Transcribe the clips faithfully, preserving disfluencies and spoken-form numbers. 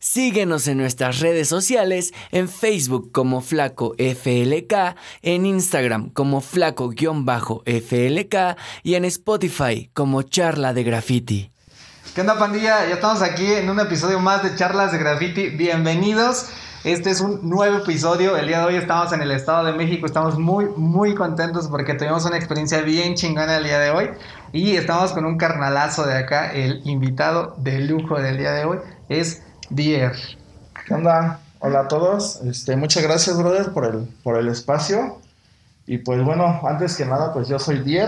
Síguenos en nuestras redes sociales, en Facebook como Flaco F L K, en Instagram como Flaco-F L K y en Spotify como Charla de Graffiti. ¿Qué onda, pandilla? Ya estamos aquí en un episodio más de Charlas de Graffiti. Bienvenidos. Este es un nuevo episodio. El día de hoy estamos en el Estado de México. Estamos muy, muy contentos porque tuvimos una experiencia bien chingona el día de hoy. Y estamos con un carnalazo de acá. El invitado de lujo del día de hoy es Dier. ¿Qué onda? Hola a todos. Este, muchas gracias, brother, por el, por el espacio. Y pues bueno, antes que nada, pues yo soy Dier.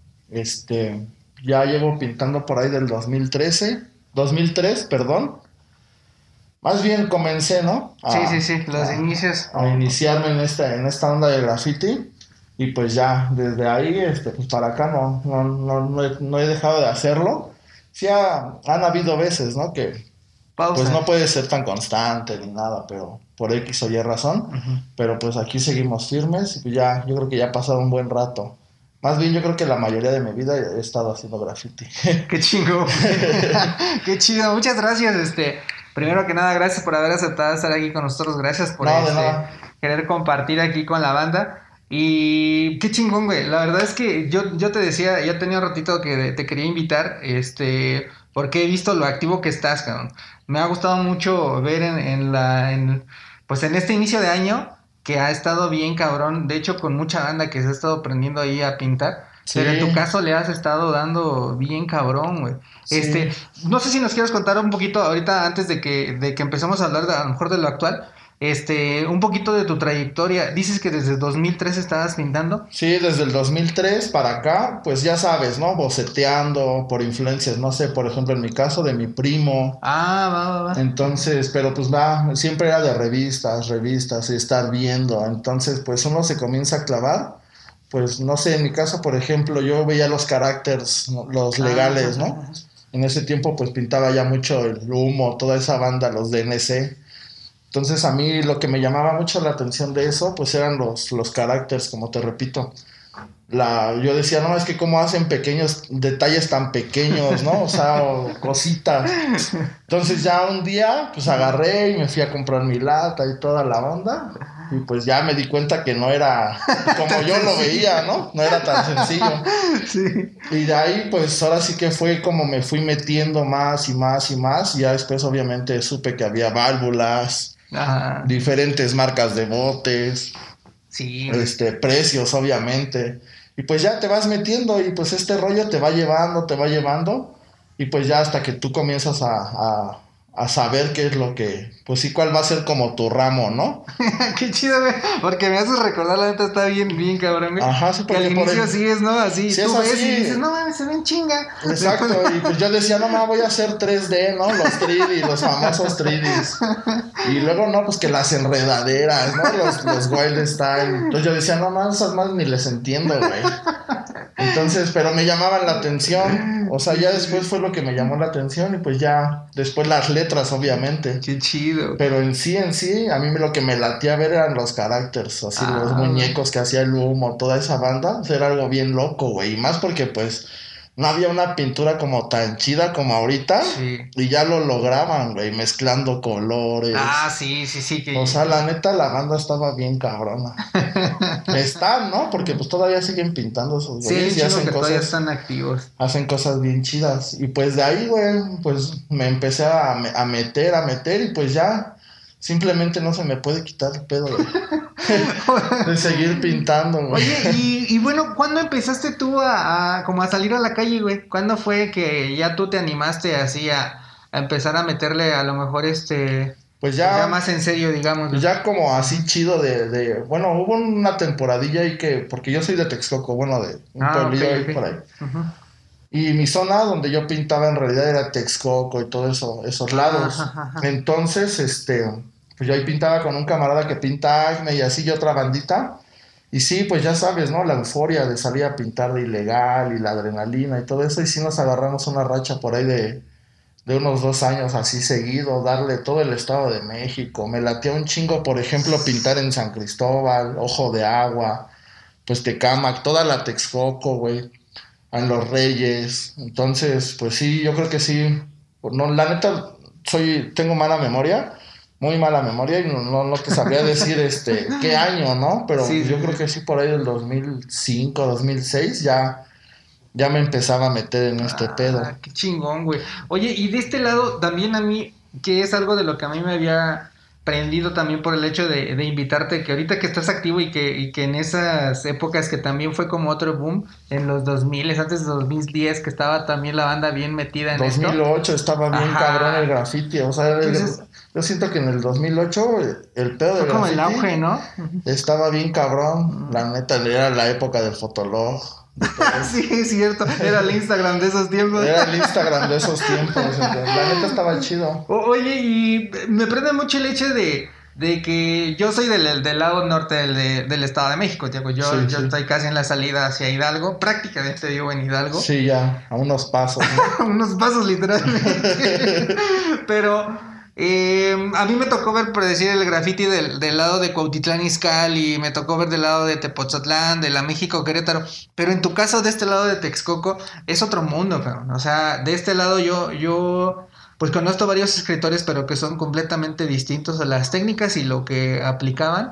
Este, ya llevo pintando por ahí del dos mil trece. dos mil tres, perdón. Más bien comencé, ¿no? A, sí, sí, sí, los a, inicios. A iniciarme en esta, en esta onda de graffiti. Y pues ya, desde ahí, este, pues para acá no, no, no, no, he, no he dejado de hacerlo. Sí ha, han habido veces, ¿no? Que Pausa. Pues no puede ser tan constante ni nada, pero por X o Y razón. Uh-huh. Pero pues aquí seguimos firmes y ya, yo creo que ya ha pasado un buen rato. Más bien yo creo que la mayoría de mi vida he estado haciendo graffiti. Qué chingo. Qué chido. Muchas gracias, este... Primero que nada, gracias por haber aceptado estar aquí con nosotros. Gracias por no, este, querer compartir aquí con la banda. Y qué chingón, güey. La verdad es que yo, yo te decía, ya tenía un ratito que te quería invitar, este, porque he visto lo activo que estás, cabrón. Me ha gustado mucho ver en, en la, en, pues en este inicio de año que ha estado bien cabrón. De hecho, con mucha banda que se ha estado aprendiendo ahí a pintar. Sí. Pero en tu caso le has estado dando bien cabrón, güey. Sí. Este, no sé si nos quieres contar un poquito ahorita antes de que, de que empecemos a hablar de, a lo mejor de lo actual. Este, un poquito de tu trayectoria. Dices que desde dos mil tres estabas pintando. Sí, desde el dos mil tres para acá, pues ya sabes, ¿no? Boceteando por influencias, no sé, por ejemplo, en mi caso de mi primo. Ah, va, va, va. Entonces, pero pues va, siempre era de revistas, revistas, y estar viendo. Entonces, pues uno se comienza a clavar. Pues no sé, en mi caso, por ejemplo, yo veía los caracteres, los legales, ¿no? En ese tiempo pues pintaba ya mucho el Humo, toda esa banda, los D N C. Entonces a mí lo que me llamaba mucho la atención de eso pues eran los, los caracteres, como te repito. La, yo decía, no, es que cómo hacen pequeños detalles tan pequeños, ¿no? O sea, o cositas. Entonces ya un día pues agarré y me fui a comprar mi lata y toda la onda. Y pues ya me di cuenta que no era como yo lo veía, ¿no? No era tan sencillo. Sí. Y de ahí pues ahora sí que fue como me fui metiendo más y más y más. Y ya después obviamente supe que había válvulas, ajá, diferentes marcas de botes, sí, este, precios obviamente. Y pues ya te vas metiendo y pues este rollo te va llevando, te va llevando. Y pues ya hasta que tú comienzas a... a a saber qué es lo que, pues sí, cuál va a ser como tu ramo, ¿no? Qué chido, güey, porque me haces recordar, la neta está bien, bien cabrón, güey. Ajá, sí, porque que al por inicio el... sí es, ¿no? Así, sí, tú es ves así. Y dices, no mames, se ven chinga. Exacto, y pues yo decía, no mames, voy a hacer tres D, ¿no? Los tres D, los famosos tres Ds. Y luego, no, pues que las enredaderas, ¿no? Los, los wild style. Entonces yo decía, no mames, esas más ni les entiendo, güey. Entonces, pero me llamaban la atención. O sea, ya después fue lo que me llamó la atención. Y pues ya, después las letras, obviamente. Qué chido. Pero en sí, en sí, a mí lo que me latía ver eran los caracteres. Así, ah, los muñecos que hacía el Humo, toda esa banda. O sea, era algo bien loco, güey. Y más porque, pues, no había una pintura como tan chida como ahorita. Sí. Y ya lo lograban, güey, mezclando colores. Ah, sí, sí, sí. Que... O sea, la neta, la banda estaba bien cabrona. Están, ¿no? Porque pues todavía siguen pintando esos güeyes. Sí, y hacen que cosas, todavía están activos. Hacen cosas bien chidas. Y pues de ahí, güey, pues me empecé a, a meter, a meter y pues ya... Simplemente no se me puede quitar el pedo de, de seguir pintando, güey. Oye, y, y bueno, ¿cuándo empezaste tú a, a como a salir a la calle, güey? ¿Cuándo fue que ya tú te animaste así a, a empezar a meterle a lo mejor este... Pues ya, ya más en serio, digamos. Pues ya como así chido de, de... Bueno, hubo una temporadilla ahí que... Porque yo soy de Texcoco, bueno, de un ah, pueblillo okay, ahí okay. por ahí. Uh-huh. Y mi zona donde yo pintaba en realidad era Texcoco y todo eso, esos lados. Ajá, ajá. Entonces, este... Pues yo ahí pintaba con un camarada que pinta Acme y así y otra bandita. Y sí, pues ya sabes, ¿no? La euforia de salir a pintar de ilegal y la adrenalina y todo eso. Y sí nos agarramos una racha por ahí de, de unos dos años así seguido, darle todo el Estado de México. Me latía un chingo, por ejemplo, pintar en San Cristóbal, Ojo de Agua, pues Tecámac, toda la Texcoco, güey, en Los Reyes. Entonces, pues sí, yo creo que sí. No, la neta... soy, tengo mala memoria, muy mala memoria, y no, no, no te sabría decir este qué año, ¿no? Pero Sí, yo sí, creo sí. que sí, por ahí del dos mil cinco, dos mil seis, ya, ya me empezaba a meter en este pedo. Ah, qué chingón, güey. Oye, y de este lado también a mí, que es algo de lo que a mí me había prendido también por el hecho de, de invitarte, que ahorita que estás activo y que, y que en esas épocas que también fue como otro boom, en los dos mil, antes de dos mil diez, que estaba también la banda bien metida en dos mil esto. ocho estaba bien Ajá. cabrón el graffiti, o sea, el- Entonces, yo siento que en el dos mil ocho el pedo fue del como el graffiti auge, ¿no? estaba bien cabrón, la neta, era la época del fotolog, de todo eso. Sí, es cierto, era el Instagram de esos tiempos. Era el Instagram de esos tiempos, entonces, la neta estaba chido. O- Oye, y me prende mucho el hecho de, de que yo soy del, del lado norte del, de- del Estado de México, Tiago. Yo, Sí, yo sí. estoy casi en la salida hacia Hidalgo, prácticamente vivo en Hidalgo. Sí, ya, a unos pasos, ¿no? Unos pasos literalmente. Pero eh, a mí me tocó ver, por decir, el graffiti del, del lado de Cuautitlán Izcalli, me tocó ver del lado de Tepoztlán, de la México Querétaro. Pero en tu caso, de este lado de Texcoco, es otro mundo, cabrón. O sea, de este lado yo, yo pues conozco varios escritores, pero que son completamente distintos a las técnicas y lo que aplicaban.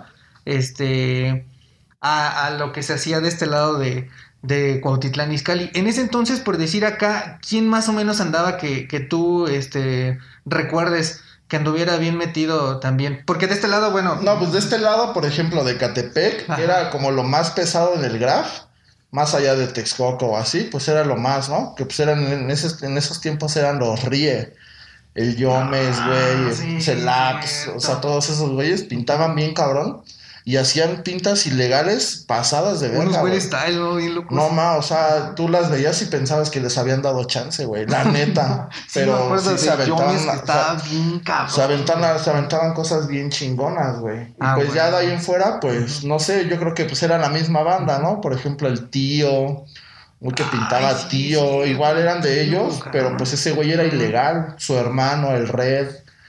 Este. A, a lo que se hacía de este lado de, de Cuautitlán Izcalli. En ese entonces, por decir acá, ¿quién más o menos andaba que, que tú este, recuerdes que anduviera bien metido también? Porque de este lado, bueno... No, pues de este lado, por ejemplo, de Catepec, Ajá. era como lo más pesado en el graph, más allá de Texcoco o así, pues era lo más, ¿no? Que pues eran, en esos, en esos tiempos eran los Rie, el Yomes, Ah, güey, el sí, Celaps, cierto. o sea, todos esos güeyes pintaban bien cabrón y hacían pintas ilegales pasadas de Unos verga, güey. güeyes style, ¿no? Bien locos. No, ma, o sea, tú las veías y pensabas que les habían dado chance, güey, la neta. Sí, me Pero acuerdo sí de se aventaban, Jones, que la- o estaba sea, bien cabrón. se aventaban, se aventaban cosas bien chingonas, güey. Y Ah, pues ya de ahí bueno. en fuera, pues, Ujú. no sé, yo creo que pues era la misma banda, ¿no? Por ejemplo, el Tío, muy que pintaba Ay, sí, Tío, cierto, igual eran de tío, ellos, pero cabrón. pues ese güey era Ujú. ilegal. Su hermano, el Red,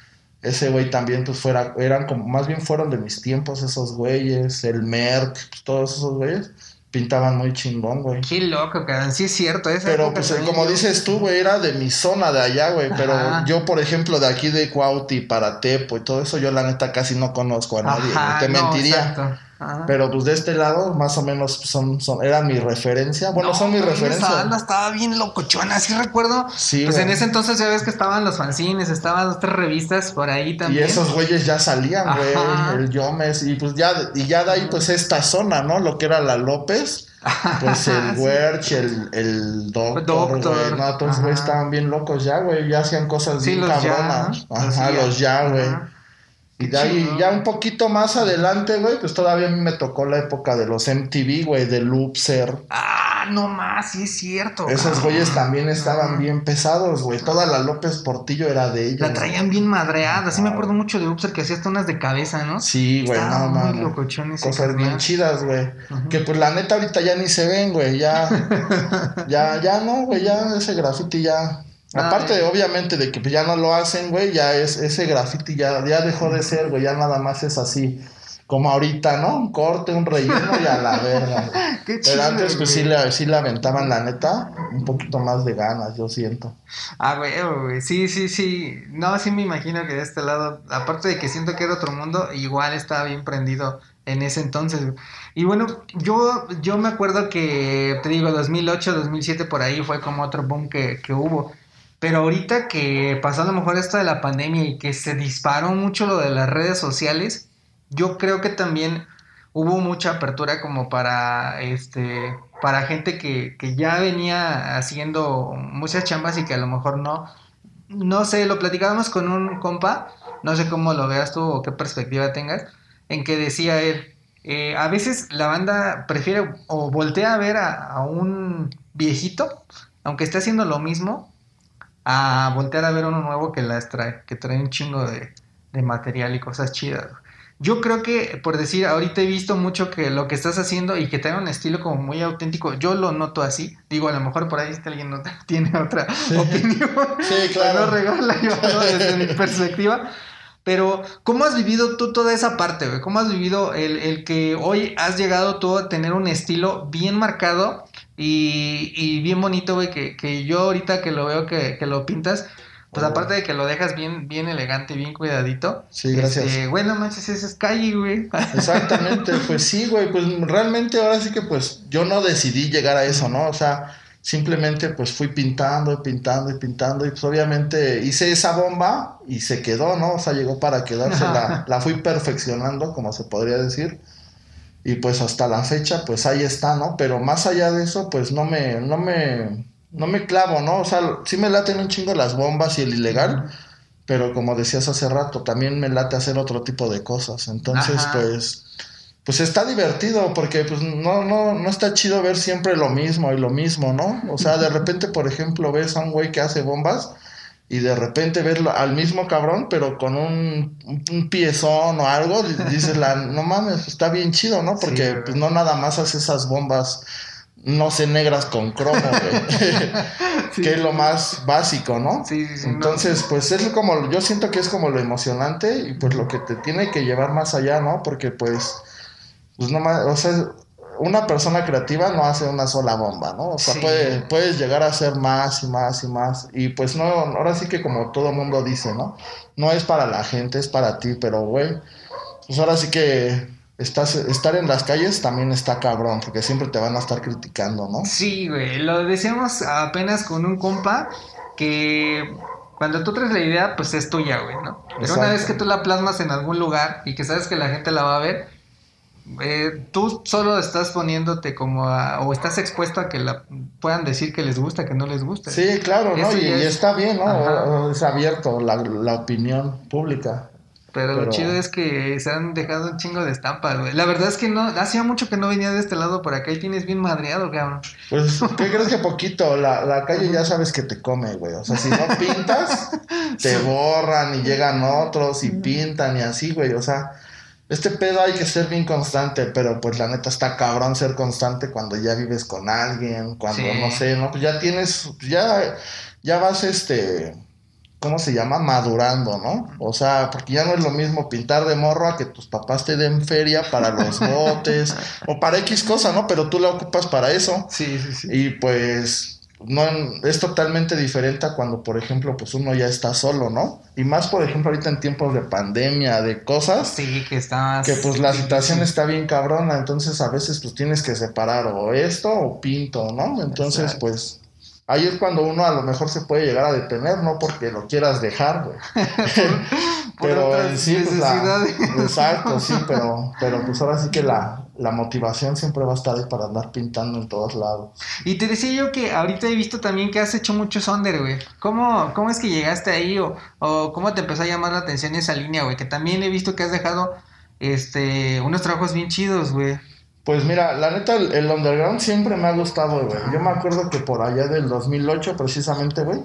ese güey también, pues fuera, eran como, más bien fueron de mis tiempos esos güeyes, el Merck, pues, todos esos güeyes pintaban muy chingón, güey. Qué loco, cabrón. Sí es cierto, esa Pero época pues también como yo... dices tú, güey, era de mi zona de allá, güey. Pero Ajá. yo, por ejemplo, de aquí de Cuauti para Tepo y todo eso, yo la neta casi no conozco a nadie, güey. Ajá, Te no, mentiría. exacto. Ajá. Pero pues de este lado, más o menos son, son, eran mi referencia. Bueno, No, son mi también esa referencia. banda estaba bien locochona, sí recuerdo. Sí, Pues en güey. ese entonces ya ves que estaban los fanzines, estaban otras revistas por ahí Y también. esos güeyes ya salían, güey. Ajá. El Yomes. Y pues ya, y ya de ahí, pues esta zona, ¿no? Lo que era la López. Pues el Sí. Werch, el, el Doctor, Doctor, güey. No, todos ajá. güeyes estaban bien locos ya, güey. Ya hacían cosas Sí, bien los ya, cabronas. ajá. Ajá, Los los ya. ya, güey. Ajá. Y Qué de ahí, chingón. ya un poquito más adelante, güey, pues todavía a mí me tocó la época de los M T V, güey, de Loopser. Ah, no más, sí es cierto. Esos cabrón. güeyes también estaban Ajá. bien pesados, güey. Toda la López Portillo era de ellos. La traían bien madreada. Sí me acuerdo güey. mucho de Upser que hacía hasta unas de cabeza, ¿no? Sí, güey, Estaba no muy mames. locochón ese Cosas carnal. bien chidas, güey. Ujú. Que pues la neta ahorita ya ni se ven, güey. Ya, ya, ya no, güey, ya ese graffiti ya. Ah, Aparte, ya. obviamente, de que pues, ya no lo hacen, güey, ya es, ese graffiti ya, ya dejó de ser, güey, ya nada más es así, como ahorita, ¿no? Un corte, un relleno y a la verga, güey. Qué Pero chido, antes, pues sí güey. le, sí le aventaban, la neta, un poquito más de ganas, yo siento. Ah, güey, güey, sí, sí, sí. No, sí me imagino que de este lado, aparte de que siento que era otro mundo, igual estaba bien prendido en ese entonces, güey. Y bueno, yo, yo me acuerdo que, te digo, dos mil ocho, dos mil siete por ahí fue como otro boom que, que hubo. Pero ahorita que pasó a lo mejor esto de la pandemia y que se disparó mucho lo de las redes sociales, yo creo que también hubo mucha apertura como para este para gente que, que ya venía haciendo muchas chambas y que a lo mejor no, no sé, lo platicábamos con un compa, no sé cómo lo veas tú o qué perspectiva tengas, en que decía él, eh, a veces la banda prefiere o voltea a ver a, a un viejito, aunque esté haciendo lo mismo, a voltear a ver uno nuevo que las trae, que trae un chingo de, de material y cosas chidas. Yo creo que, por decir, ahorita he visto mucho que lo que estás haciendo y que trae un estilo como muy auténtico, yo lo noto así. Digo, a lo mejor por ahí este alguien no tiene otra opinión. Sí, claro. No regala yo, ¿no? Desde mi perspectiva. Pero, ¿cómo has vivido tú toda esa parte, güey? ¿Cómo has vivido el, el que hoy has llegado tú a tener un estilo bien marcado y, y bien bonito, güey? Que, que yo ahorita que lo veo que, que lo pintas, Pues Oh. aparte de que lo dejas bien, bien elegante, bien cuidadito. Sí, gracias. Este, güey, no manches, esa es calle, güey. Exactamente, pues sí, güey, pues realmente ahora sí que pues yo no decidí llegar a eso, ¿no? O sea, simplemente pues fui pintando y pintando y pintando y pues obviamente hice esa bomba y se quedó, ¿no? O sea, llegó para quedarse, la, la fui perfeccionando, como se podría decir. Y pues hasta la fecha, pues ahí está, ¿no? Pero más allá de eso, pues no me, no me, no me clavo, ¿no? O sea, sí me laten un chingo las bombas y el ilegal, pero como decías hace rato, también me late hacer otro tipo de cosas. Entonces, Ajá. pues, pues está divertido porque pues no, no, no está chido ver siempre lo mismo y lo mismo, ¿no? O sea, de repente, por ejemplo, ves a un güey que hace bombas y de repente verlo al mismo cabrón, pero con un, un, un piezón o algo, dices, la, no mames, está bien chido, ¿no? Porque Sí, pues no nada más hace esas bombas, no sé, negras con cromo, güey. Sí. Que es lo más básico, ¿no? Sí, sí, sí, Entonces, no. pues es como, yo siento que es como lo emocionante y pues lo que te tiene que llevar más allá, ¿no? Porque pues, pues no más, o sea, una persona creativa no hace una sola bomba, ¿no? O sea, Sí. puede, puedes llegar a hacer más y más y más. Y pues no, ahora sí que como todo mundo dice, ¿no? No es para la gente, es para ti, pero güey, pues ahora sí que estás, estar en las calles también está cabrón, porque siempre te van a estar criticando, ¿no? Sí, güey, lo decíamos apenas con un compa que cuando tú traes la idea, pues es tuya, güey, ¿no? Pero una vez Exacto. que tú la plasmas en algún lugar y que sabes que la gente la va a ver, eh, tú solo estás poniéndote como a, o estás expuesto a que la puedan decir que les gusta, que no les gusta. Sí, claro, ¿no? Eso Y, ya y es, está bien, ¿no? ajá. Es abierto la, la opinión pública. Pero lo chido Pero, es que se han dejado un chingo de estampas, güey. La verdad es que no, hacía mucho que no venía de este lado por acá y tienes bien madreado, cabrón. pues, ¿qué crees que poquito? La, la calle ya sabes que te come, güey. O sea, si no pintas, te borran y llegan otros y pintan y así, güey. O sea, este pedo hay que ser bien constante, pero pues la neta está cabrón ser constante cuando ya vives con alguien, cuando Sí. no sé, ¿no? Pues ya tienes, ya, ya vas este, ¿cómo se llama? Madurando, ¿no? O sea, porque ya no es lo mismo pintar de morro a que tus papás te den feria para los botes o para X cosa, ¿no? Pero tú la ocupas para eso. Sí, sí, sí. Y pues no es totalmente diferente a cuando, por ejemplo, pues uno ya está solo, ¿no? Y más, por ejemplo, ahorita en tiempos de pandemia, de cosas, Sí, que está más que pues la difícil. situación está bien cabrona, entonces a veces pues tienes que separar o esto o pinto, ¿no? Entonces, Exacto. pues ahí es cuando uno a lo mejor se puede llegar a detener, no porque lo quieras dejar, güey. por, por Pero otras en sí, pues la... necesidades. Exacto, sí, pero, pero pues ahora sí que la, la motivación siempre va a estar ahí para andar pintando en todos lados. Y te decía yo que ahorita he visto también que has hecho mucho Sonder, güey. ¿Cómo, ¿Cómo es que llegaste ahí o, o cómo te empezó a llamar la atención esa línea, güey? Que también he visto que has dejado este unos trabajos bien chidos, güey. Pues mira, la neta, el, el underground siempre me ha gustado, güey. Yo me acuerdo que por allá del dos mil ocho, precisamente, güey,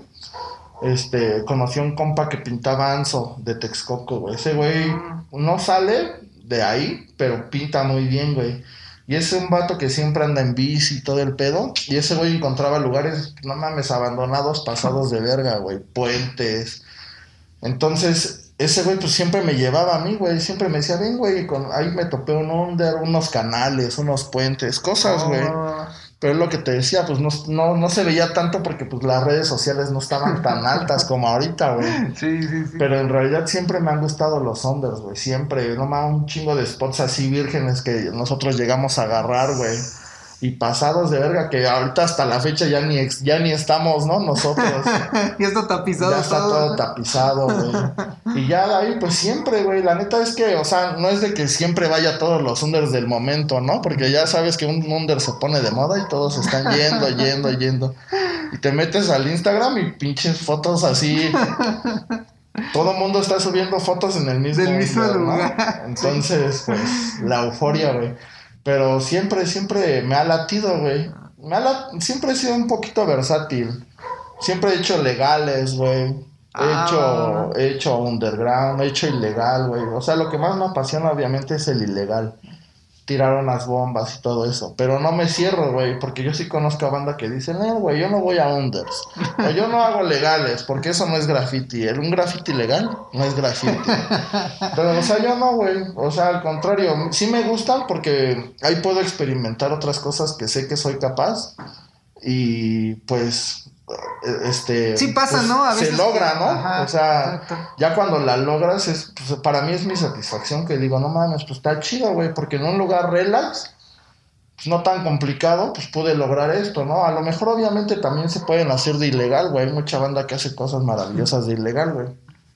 este, conocí a un compa que pintaba Anzo de Texcoco, güey. Ese güey no sale de ahí, pero pinta muy bien, güey. Y es un vato que siempre anda en bici y todo el pedo. Y ese güey encontraba lugares, no mames, abandonados, pasados de verga, güey. Puentes. Entonces, ese güey pues siempre me llevaba a mí, güey. Siempre me decía, ven, güey, con... ahí me topé un under, unos canales, unos puentes, cosas, güey. Oh, Pero es lo que te decía, pues no, no, no se veía tanto porque pues las redes sociales no estaban tan altas como ahorita, güey. sí, sí, sí. Pero en realidad siempre me han gustado los unders, güey. Siempre, no más un chingo de spots así vírgenes que nosotros llegamos a agarrar, güey. Y pasados de verga que ahorita hasta la fecha ya ni, ex- ya ni estamos, ¿no? Nosotros. Ya está tapizado Ya está todo tapizado, güey. Y ya de ahí, pues siempre, güey. La neta es que, o sea, no es de que siempre vaya todos los unders del momento, ¿no? Porque ya sabes que un under se pone de moda y todos están yendo, yendo, yendo. Y te metes al Instagram y pinches fotos así. Todo el mundo está subiendo fotos en el mismo, Del mismo under, ¿no? lugar. Entonces, pues, la euforia, güey. Pero siempre, siempre me ha latido, güey. Me ha lat... Siempre he sido un poquito versátil. Siempre he hecho legales, güey. He Ah. hecho, he hecho underground, he hecho ilegal, güey. O sea, lo que más me apasiona obviamente es el ilegal. Tirar unas bombas y todo eso. Pero no me cierro, güey, porque yo sí conozco a banda que dicen, eh, güey, yo no voy a unders. O yo no hago legales, porque eso no es graffiti. El, un graffiti legal no es graffiti. Pero, o sea, yo no, güey. O sea, al contrario, sí me gustan porque ahí puedo experimentar otras cosas que sé que soy capaz. Y pues, este sí pasa, pues, ¿no? A veces se logra, ¿no? Ajá, o sea, exacto. ya cuando la logras, es, pues, para mí es mi satisfacción que digo, no mames, pues está chido, güey, porque en un lugar relax, pues no tan complicado, pues pude lograr esto, ¿no? A lo mejor obviamente también se pueden hacer de ilegal, güey, hay mucha banda que hace cosas maravillosas de ilegal, güey.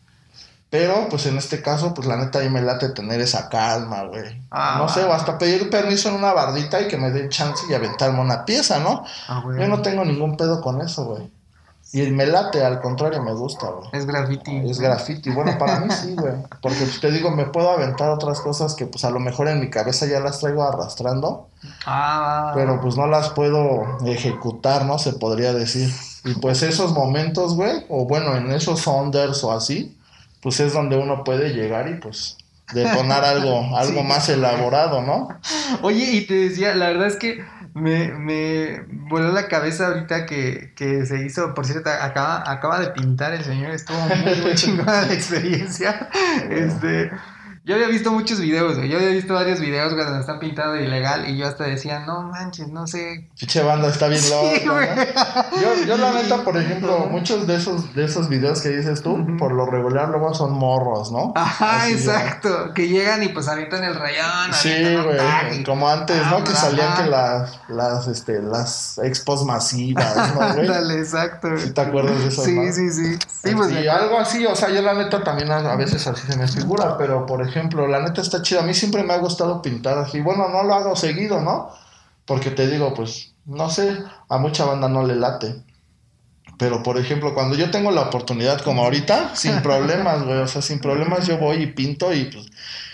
Pero, pues en este caso, pues la neta a mí me late tener esa calma, güey. Ah, no va. sé, o hasta pedir permiso en una bardita y que me den chance y aventarme una pieza, ¿no? Ah, güey. Yo no tengo ningún pedo con eso, güey. Y me late, al contrario, me gusta, güey. Es graffiti. Es ¿no? graffiti. Bueno, para mí sí, güey. Porque pues, te digo, me puedo aventar otras cosas que pues a lo mejor en mi cabeza ya las traigo arrastrando. Ah, Pero pues no las puedo ejecutar, ¿no? Se podría decir. Y pues esos momentos, güey, o bueno, en esos unders o así, pues es donde uno puede llegar y pues detonar algo, algo Sí. más elaborado, ¿no? Oye, y te decía, la verdad es que me, me voló la cabeza ahorita que, que se hizo, por cierto, acaba, acaba de pintar el señor, estuvo muy, muy chingona la experiencia. Este, yo había visto muchos videos, güey, yo había visto varios videos cuando están pintando ilegal y yo hasta decía, no manches, no sé. Pinche banda está bien loca, Sí, güey. ¿no? Yo, yo la neta, por ejemplo, muchos de esos, de esos videos que dices tú, Ujú. por lo regular luego son morros, ¿no? Ajá, Así, exacto, que llegan y pues avientan el rayón, Sí, avientan un tag güey, y- como antes, Ah, ¿no? Que salían ajá. que las, las, este, las expos masivas, ¿no, güey? Ándale, exacto. ¿Sí te acuerdas de esas, Sí, no? sí, sí. Sí, pues y me- algo así, o sea, yo la neta también a, a veces así se me figura, pero por ejemplo, la neta está chida. A mí siempre me ha gustado pintar así. Bueno, no lo hago seguido, ¿no? Porque te digo, pues, no sé, a mucha banda no le late. Pero por ejemplo, cuando yo tengo la oportunidad como ahorita, sin problemas, güey, o sea, sin problemas yo voy y pinto y pues,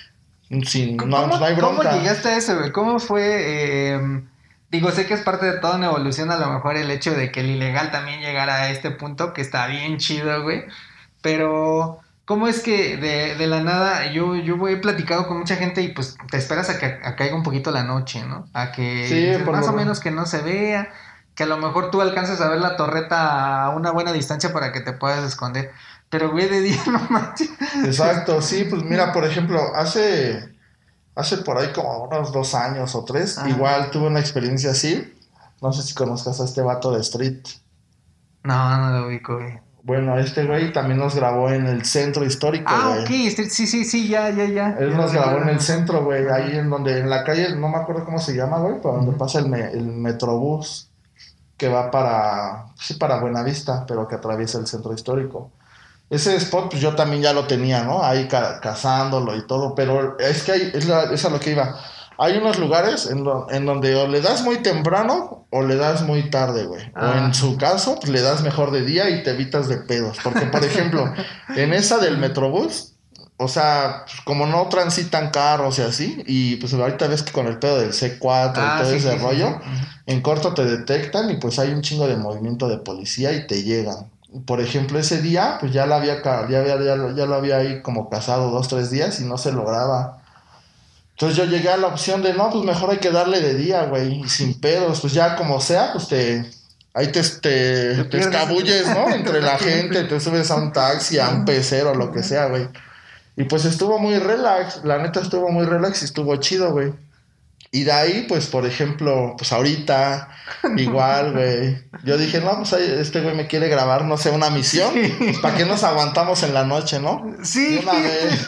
sin, ¿Cómo, no, no hay cómo bronca. llegaste a eso, güey? ¿Cómo fue? eh, digo, sé que es parte de toda una evolución, a lo mejor el hecho de que el ilegal también llegara a este punto, que está bien chido, güey. Pero, ¿cómo es que de, de la nada yo, yo he platicado con mucha gente y pues te esperas a que a caiga un poquito la noche, ¿no? A que Sí, dices, por más lo- o menos que no se vea, que a lo mejor tú alcances a ver la torreta a una buena distancia para que te puedas esconder. Pero, güey, de día no manches. Exacto, sí, pues mira, por ejemplo, hace, hace por ahí como unos dos años o tres, Ajá. igual tuve una experiencia así. No sé si conozcas a este vato de Street. No, no lo ubico, güey. Bueno, este güey también nos grabó en el centro histórico, Ah, güey. ok, este- sí, sí, sí, ya, ya, ya. Él Ya nos lo grabó en recuerdo. el centro, güey, ahí en donde, en la calle, no me acuerdo cómo se llama, güey, pero donde Ujú. pasa el, me- el metrobús que va para, sí, para Buenavista, pero que atraviesa el centro histórico. Ese spot, pues yo también ya lo tenía, ¿no? Ahí ca- cazándolo y todo, pero es que hay, es, la, es a lo que iba. Hay unos lugares en, lo- en donde o le das muy temprano o le das muy tarde, güey. O Ah. en su caso, pues le das mejor de día y te evitas de pedos. Porque, por ejemplo, en esa del Metrobús, o sea, pues, como no transitan carros y así, y pues ahorita ves que con el pedo del C cuatro Ah, y todo sí, ese sí, sí, rollo, sí. Ujú. en corto te detectan y pues hay un chingo de movimiento de policía y te llegan. Por ejemplo, ese día, pues ya la había, ca- ya había, ya, lo- ya lo había ahí como cazado dos, tres días y no se lograba. Entonces yo llegué a la opción de, no, pues mejor hay que darle de día, güey, y sin pedos, pues ya como sea, pues te, ahí te, te, Te te pierdes escabulles, entre- ¿no? Entre entre la la gente, gente. te subes a un taxi, a un pecero, lo que sea, güey. Y pues estuvo muy relax, la neta estuvo muy relax y estuvo chido, güey. Y de ahí, pues, por ejemplo, pues ahorita, igual, güey. Yo dije, no, pues ahí, este güey me quiere grabar, no sé, una misión. Sí. Pues, ¿para qué nos aguantamos en la noche, no? Sí. De una vez.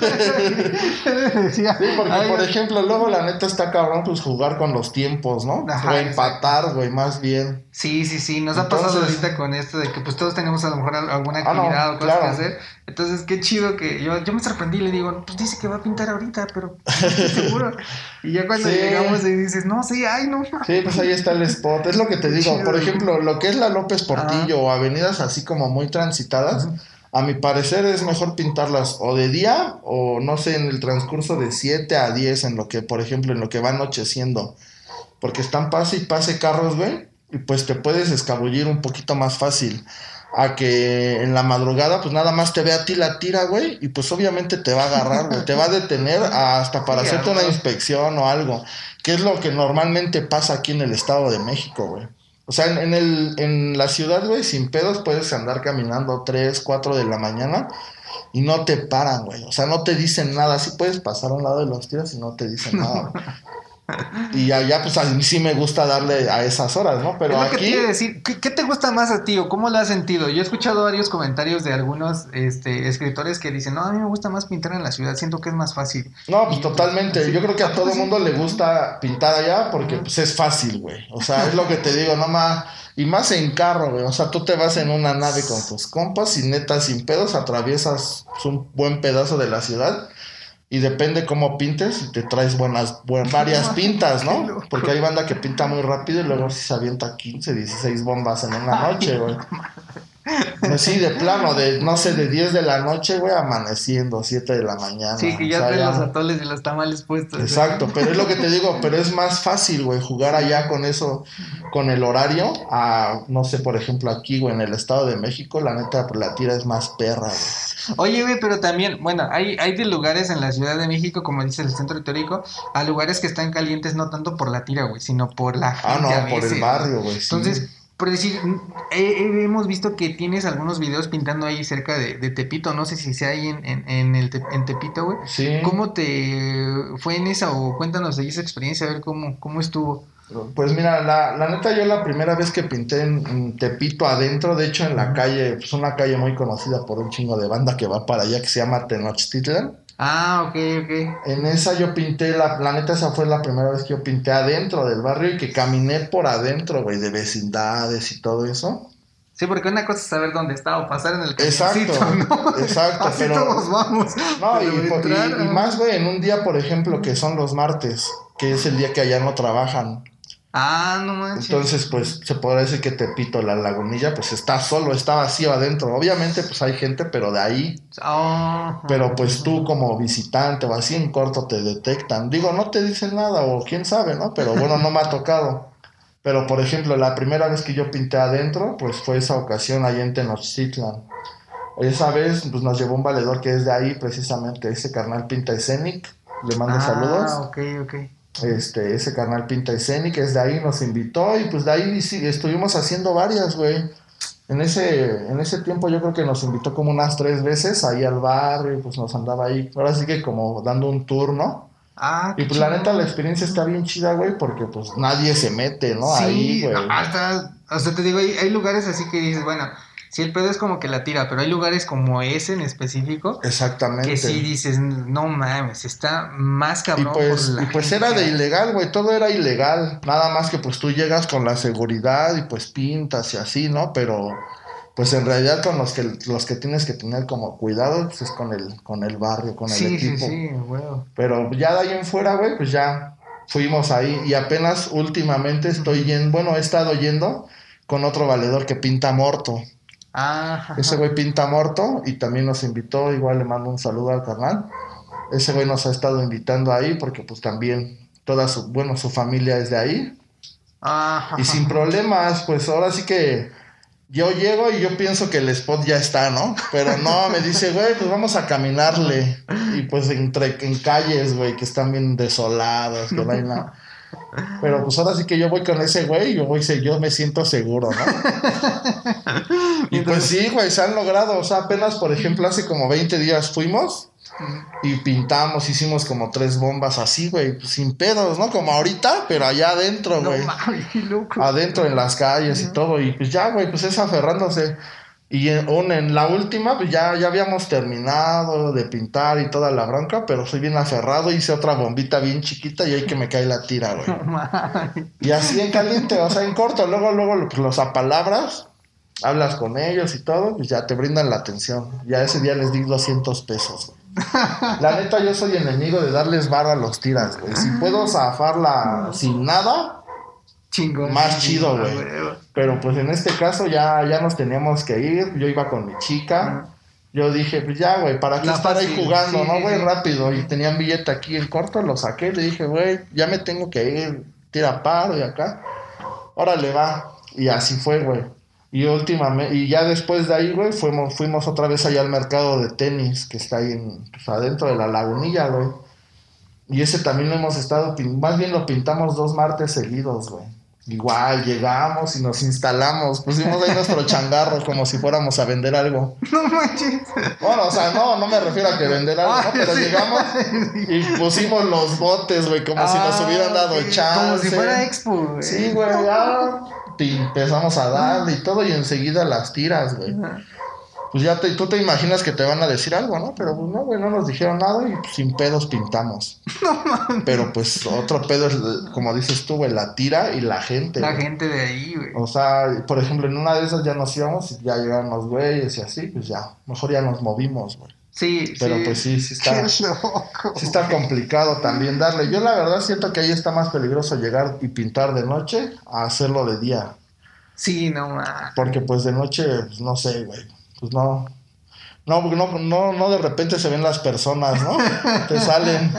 Decía, Sí, porque, ay, por yo- ejemplo, luego la neta está cabrón, pues, jugar con los tiempos, ¿no? Ajá, O empatar, güey, más bien. Sí, sí, sí, nos ha pasado Entonces- ahorita con esto de que pues todos tenemos a lo mejor al- alguna Ah, no, actividad o cosas claro. que hacer. Entonces, qué chido que yo, yo me sorprendí y le digo, pues dice que va a pintar ahorita, pero no estoy seguro. Y ya cuando Sí. llegamos y dices, no, sí, ay, no. Sí, pues ahí está el spot. Es lo que te Qué digo. chido, Por güey. ejemplo, lo que es la López Portillo o avenidas así como muy transitadas, Ujú. a mi parecer es mejor pintarlas o de día o no sé, en el transcurso de siete a diez en lo que, por ejemplo, en lo que va anocheciendo. Porque están pase y pase carros, güey, y pues te puedes escabullir un poquito más fácil. A que en la madrugada, pues nada más te ve a ti la tira, güey, y pues obviamente te va a agarrar, güey, te va a detener hasta para Sí, hacerte una güey. inspección o algo, que es lo que normalmente pasa aquí en el Estado de México, güey. O sea, en, en, el, en la ciudad, güey, sin pedos puedes andar caminando tres, cuatro de la mañana y no te paran, güey. O sea, no te dicen nada. Sí puedes pasar a un lado de los tiros y no te dicen nada, güey. Y allá, pues a mí sí me gusta darle a esas horas, ¿no? Pero es lo aquí... que te iba a decir, ¿qué, qué te gusta más a ti o cómo lo has sentido? Yo he escuchado varios comentarios de algunos este, escritores que dicen, no, a mí me gusta más pintar en la ciudad, siento que es más fácil. No, pues Y, totalmente. sí. Yo creo que a todo Sí. mundo le gusta pintar allá porque pues es fácil, güey. O sea, es lo que te digo, no más... Y más en carro, güey. O sea, tú te vas en una nave con tus compas y neta, sin pedos, atraviesas pues, un buen pedazo de la ciudad. Y depende cómo pintes, te traes buenas, buen, varias pintas, ¿no? Porque hay banda que pinta muy rápido y luego sí se avienta quince, dieciséis bombas en una noche, güey. No, sí, de plano, de, no sé, de diez de la noche, güey, amaneciendo, siete de la mañana. Sí, que ya o sea, traen ya... los atoles y los tamales puestos. Exacto, ¿eh? pero es lo que te digo, pero es más fácil, güey, jugar Sí. allá con eso, con el horario, a, no sé, por ejemplo, aquí, güey, en el Estado de México, la neta, pues la tira es más perra, güey. Oye, güey, pero también, bueno, hay, hay de lugares en la Ciudad de México, como dice el centro histórico, a lugares que están calientes no tanto por la tira, güey, sino por la Ah, gente a no, por veces, el barrio, güey, sí. Entonces, por decir, eh, eh, hemos visto que tienes algunos videos pintando ahí cerca de, de Tepito, no sé si sea ahí en, en, en, el te, en Tepito, güey. Sí. ¿Cómo te fue en esa o cuéntanos de esa experiencia, a ver cómo, cómo estuvo? Pues mira, la, la neta yo la primera vez que pinté en, en Tepito adentro, de hecho en la calle, pues una calle muy conocida por un chingo de banda que va para allá que se llama Tenochtitlan. Ah, ok, ok. En esa yo pinté, la, la neta esa fue la primera vez que yo pinté adentro del barrio y que caminé por adentro, güey, de vecindades y todo eso. Sí, porque una cosa es saber dónde está o pasar en el Exacto, camioncito, ¿no? exacto, Así pero... todos vamos. No, y, Pero entrar, y, y más, güey, en un día, por ejemplo, que son los martes, que es el día que allá no trabajan. Ah, no manches. Entonces, pues, se podrá decir que Tepito, la Lagunilla, pues está solo, está vacío adentro. Obviamente, pues hay gente, pero de ahí. Oh, Pero pues tú como visitante o así en corto te detectan. Digo, no te dicen nada o quién sabe, ¿no? Pero bueno, no me ha tocado. Pero, por ejemplo, la primera vez que yo pinté adentro, pues fue esa ocasión allá en Tenochtitlan. Esa vez, pues nos llevó un valedor que es de ahí, precisamente, ese carnal pinta escénic. Le mando ah, saludos. Ah, ok, ok. Este, ese canal Pinta Escénica es de ahí, nos invitó y pues de ahí sí, estuvimos haciendo varias, güey. En ese, en ese tiempo yo creo que nos invitó como unas tres veces ahí al barrio y pues nos andaba ahí, ahora sí que como dando un tour, ¿no? Ah, Y pues la neta la experiencia está bien chida, güey, porque pues nadie se mete, ¿no? Sí, ahí, güey. hasta, hasta te digo, hay, hay lugares así que dices, bueno, sí el pedo es como que la tira, pero hay lugares como ese en específico Exactamente. que sí dices, no mames, está más cabrón. Y pues, por la y pues gente era que de hay. ilegal, güey, todo era ilegal. Nada más que pues tú llegas con la seguridad y pues pintas y así, ¿no? Pero pues en realidad con los que los que tienes que tener como cuidado pues es con el con el barrio, con Sí, el equipo. sí, sí, güey. Pero ya de ahí en fuera, güey, pues ya fuimos ahí y apenas últimamente estoy yendo, bueno, he estado yendo con otro valedor que pinta morto. Ah, Ese güey pinta morto y también nos invitó, igual le mando un saludo al carnal. Ese güey nos ha estado invitando ahí porque pues también toda su, bueno, su familia es de ahí. ah, Y sin problemas, pues ahora sí que yo llego y yo pienso que el spot ya está, ¿no? Pero no, me dice, güey, pues vamos a caminarle. Y pues entre, en calles, güey, que están bien desoladas, que no hay nada. Pero pues ahora sí que yo voy con ese güey, yo voy, yo me siento seguro, ¿no? Y pues sí, güey, se han logrado, o sea, apenas, por ejemplo, hace como veinte días fuimos y pintamos, hicimos como tres bombas así, güey, pues sin pedos, ¿no? Como ahorita, pero allá adentro, güey. No mames, qué loco. Adentro en las calles y todo, y pues ya, güey, pues es aferrándose. Y en, en la última, pues ya, ya habíamos terminado de pintar y toda la bronca, pero soy bien aferrado, hice otra bombita bien chiquita y ahí que me cae la tira, güey. No mames. Y así en caliente, o sea, en corto, luego, luego pues, los apalabras, hablas con ellos y todo, pues ya te brindan la atención. Ya ese día les di doscientos pesos, güey. La neta, yo soy enemigo de darles varo a los tiras, güey. Si puedo zafarla sin nada... Chingón. Más chido, güey. güey. Pero pues en este caso ya, ya nos teníamos que ir. Yo iba con mi chica. Yo dije, pues ya, güey, ¿para qué La estar fácil, ahí jugando, sí, no, güey? sí. Rápido. Y tenían billete aquí en corto, lo saqué. Le dije, güey, ya me tengo que ir. Tira paro y acá. Órale, va. Y así fue, güey. Y últimamente, y ya después de ahí, güey, fuimos, fuimos otra vez allá al mercado de tenis, que está ahí en, pues, adentro de la Lagunilla, güey. Y ese también lo hemos estado, más bien lo pintamos dos martes seguidos, güey. Igual llegamos y nos instalamos, pusimos ahí nuestro changarro como si fuéramos a vender algo. No manches. Bueno, o sea, no, no me refiero a que vender algo, ¿no? Pero sí. Llegamos y pusimos los botes, güey, como ah, si nos hubieran dado sí. chance. Como si fuera expo, güey. Sí, güey, ya y empezamos a darle y todo y enseguida las tiras, güey. Pues ya te, tú te imaginas que te van a decir algo, ¿no? Pero pues no, güey, no nos dijeron nada y pues, sin pedos pintamos. No mames. Pero pues otro pedo es, como dices tú, güey, la tira y la gente. La güey. gente de ahí, güey. O sea, por ejemplo, en una de esas ya nos íbamos y ya llegaron los güeyes y así, pues ya, mejor ya nos movimos, güey. Sí, Pero sí. pues sí, sí está, Qué loco, sí está complicado también darle. Yo la verdad siento que ahí está más peligroso llegar y pintar de noche a hacerlo de día. Sí, no mames. Porque pues de noche, pues no sé, güey, pues no... No, no, no, no de repente se ven las personas, ¿no? Te salen.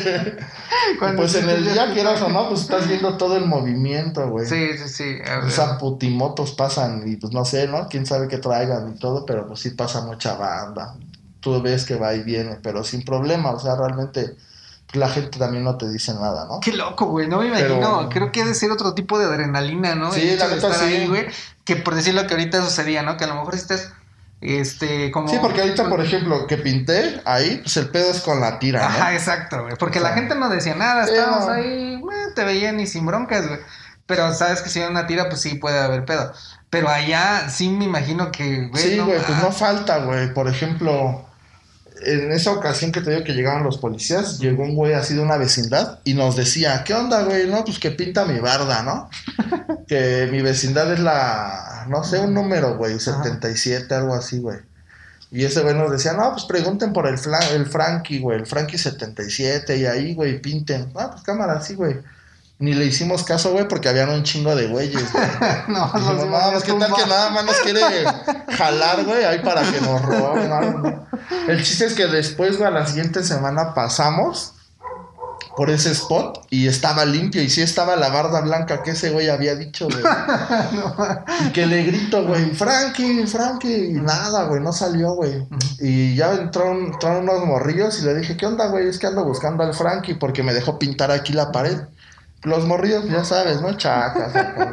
Pues en el día, quieras o no, pues estás viendo todo el movimiento, güey. Sí, sí, sí. O sea, putimotos pasan y pues no sé, ¿no? Quién sabe qué traigan y todo, pero pues sí pasa mucha banda. Tú ves que va y viene, pero sin problema, o sea, realmente la gente también no te dice nada, ¿no? Qué loco, güey, no me imagino, pero... creo que ha de ser otro tipo de adrenalina, ¿no? Sí, la neta sí. Ahí, güey, que por decir lo que ahorita sucedía, ¿no? Que a lo mejor estás... Este, como... Sí, porque ahorita, por ejemplo, que pinté ahí, pues el pedo es con la tira, ¿no? Ajá, exacto, güey. Porque o sea, la gente no decía nada, estábamos sí, no. ahí, eh, te veían y sin broncas, güey. Pero sabes que si hay una tira, pues sí puede haber pedo. Pero allá sí me imagino que, güey. Sí, güey, no, pues no falta, güey. Por ejemplo, en esa ocasión que te digo que llegaron los policías, llegó un güey así de una vecindad y nos decía, ¿qué onda, güey? No, pues que pinta mi barda, ¿no? Que mi vecindad es la, no sé, un número, güey, setenta y siete, algo así, güey. Y ese güey nos decía, no, pues pregunten por el, flan, el Frankie, güey, el Frankie setenta y siete, y ahí, güey, pinten. Ah, pues cámara, sí, güey. Ni le hicimos caso, güey, porque habían un chingo de güeyes, güey. no, no, no, no, no, ¿qué tal que nada más nos quiere jalar, güey, ahí para que nos roben? No, no. El chiste es que después, güey, a la siguiente semana pasamos por ese spot y estaba limpio y sí estaba la barda blanca que ese güey había dicho, güey. no. Y que le grito, güey, Frankie, Frankie, y nada, güey, no salió, güey. Uh-huh. Y ya entraron, entraron unos morrillos y le dije, ¿qué onda, güey? Es que ando buscando al Frankie porque me dejó pintar aquí la pared. Los morrillos, ya sabes, ¿no? Chacas.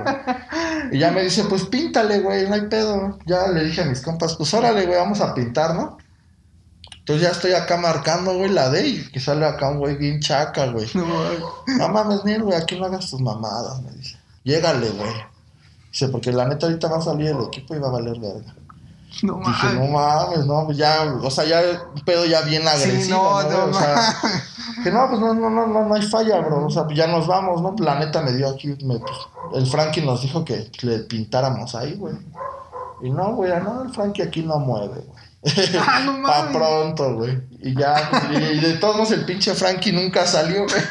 Y ya me dice, pues píntale, güey, no hay pedo. Ya le dije a mis compas, pues órale, güey, vamos a pintar, ¿no? Entonces ya estoy acá marcando, güey, la D y que sale acá un güey bien chaca, güey. No, no mames, Nel, güey, aquí no hagas tus mamadas, me dice. Llégale, güey. Dice, porque la neta ahorita va a salir el equipo y va a valer verga. No mames. Dije, no mames, no, pues ya, o sea, ya un pedo ya bien agresivo, sí, no, ¿no? no o sea, que no, pues no, no, no, no, no hay falla, bro. O sea, pues ya nos vamos, ¿no? La neta me dio aquí, me, pues, el Frankie nos dijo que le pintáramos ahí, güey. Y no, güey, no, el Frankie aquí no mueve, güey. Ah, no mames. Pa' pronto, güey. Y ya, y, y de todos modos el pinche Frankie nunca salió, güey.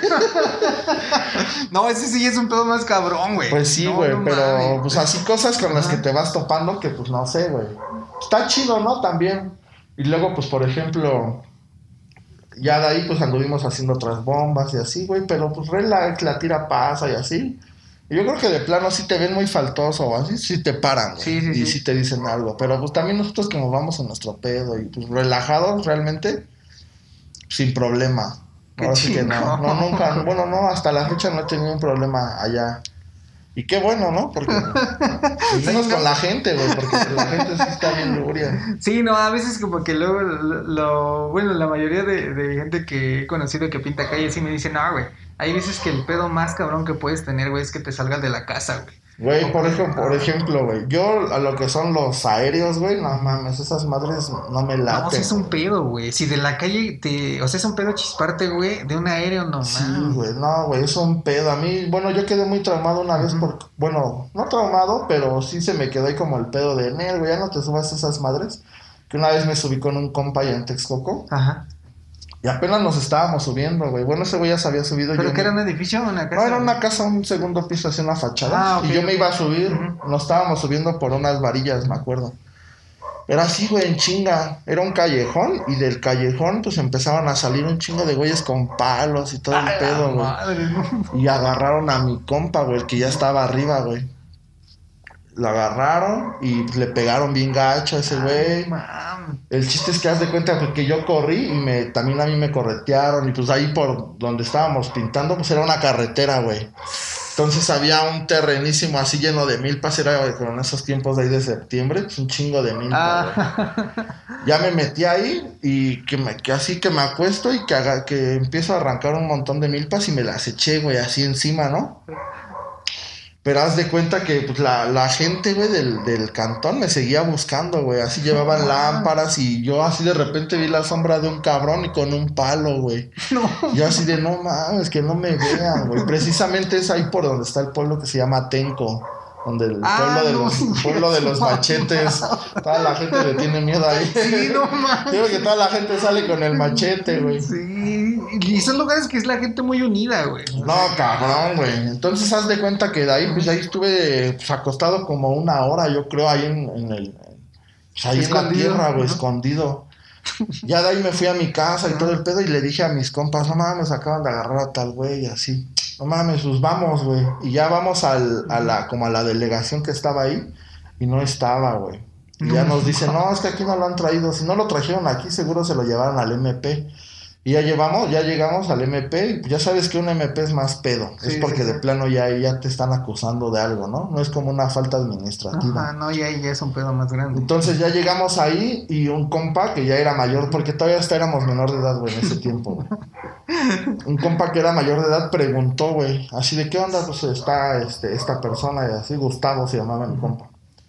No, ese sí es un pedo más cabrón, güey. Pues sí, güey, no, no pero mames. Pues así cosas con las que te vas topando que pues no sé, güey. Está chido, ¿no? También. Y luego, pues, por ejemplo, ya de ahí, pues, anduvimos haciendo otras bombas y así, güey. Pero, pues, relax, la tira pasa y así. Y yo creo que de plano sí te ven muy faltoso o así, sí te paran, güey. Sí, sí, y sí. sí te dicen algo. Pero, pues, también nosotros como vamos en nuestro pedo y, pues, relajados realmente, sin problema. Ahora sí que no, no, nunca, bueno, no, hasta la fecha no he tenido un problema allá. Y qué bueno, ¿no? Porque menos sí, no. con la gente, güey, porque la gente sí está bien luguria. Sí, no, a veces como que luego, lo, lo bueno, la mayoría de, de gente que he conocido que pinta calles sí me dicen, no, güey, hay veces que el pedo más cabrón que puedes tener, güey, es que te salgas de la casa, güey. Güey, por ejemplo, por ejemplo, güey, yo a lo que son los aéreos, güey, no mames, esas madres no me laten. No, si es un pedo, güey, si de la calle te, o sea, es un pedo chisparte, güey, de un aéreo, no mames. Sí, güey, no, güey, es un pedo. A mí, bueno, yo quedé muy traumado una vez uh-huh. por, bueno, no traumado, pero sí se me quedó ahí como el pedo de, Nel, güey, ya no te subas a esas madres. Que una vez me subí con un compa allá en Texcoco. Ajá. Y apenas nos estábamos subiendo, güey. Bueno, ese güey ya se había subido. ¿Pero yo qué me... era un edificio o una casa? No, era una casa, un segundo piso, así una fachada. Ah, okay, y yo okay. me iba a subir. Uh-huh. Nos estábamos subiendo por unas varillas, me acuerdo. Era así, güey, en chinga. Era un callejón y del callejón, pues, empezaban a salir un chingo de güeyes con palos y todo el pedo, güey. Madre, no. Y agarraron a mi compa, güey, el que ya estaba arriba, güey. Lo agarraron y le pegaron bien gacho a ese güey. El chiste es que haz de cuenta que yo corrí y me también a mí me corretearon. Y pues ahí por donde estábamos pintando, pues era una carretera, güey. Entonces había un terrenísimo así lleno de milpas, era con esos tiempos de ahí de septiembre, pues un chingo de milpas, Ah. Ya me metí ahí y que, me, que así que me acuesto y que, haga, que empiezo a arrancar un montón de milpas y me las eché, güey, así encima, ¿no? Pero haz de cuenta que pues, la, la gente, güey, del, del cantón me seguía buscando, güey. Así llevaban lámparas y yo así de repente vi la sombra de un cabrón y con un palo, güey. No. Yo así de, no mames, que no me vean, güey. Precisamente es ahí por donde está el pueblo que se llama Tenco. Donde el Ah, pueblo de no, los sí, pueblo de los no. machetes, toda la gente le tiene miedo ahí. Sí, no mames. Creo que toda la gente sale con el machete, güey. Sí, y son lugares que es la gente muy unida, güey. No, cabrón, güey. Entonces haz de cuenta que de ahí, pues ahí estuve pues, acostado como una hora, yo creo, ahí en, en el, pues, ahí en la tierra, güey, escondido. Ya de ahí me fui a mi casa y todo el pedo y le dije a mis compas, no mames, acaban de agarrar a tal güey, así. No mames, pues vamos, güey. Y ya vamos al, a la, como a la delegación que estaba ahí y no estaba, güey. Y ya nos dicen, no, es que aquí no lo han traído. Si no lo trajeron aquí, seguro se lo llevaron al M P. Y ya llevamos, ya llegamos al M P y ya sabes que un M P es más pedo. Sí, es porque sí, sí. de plano ya, ya te están acusando de algo, ¿no? No es como una falta administrativa. Ajá, no, ya, ya es un pedo más grande. Entonces ya llegamos ahí y un compa que ya era mayor, porque todavía hasta éramos menor de edad, güey, en ese tiempo, güey. Un compa que era mayor de edad preguntó, güey, así de qué onda, pues está este, esta persona, y así Gustavo se llamaba mi compa.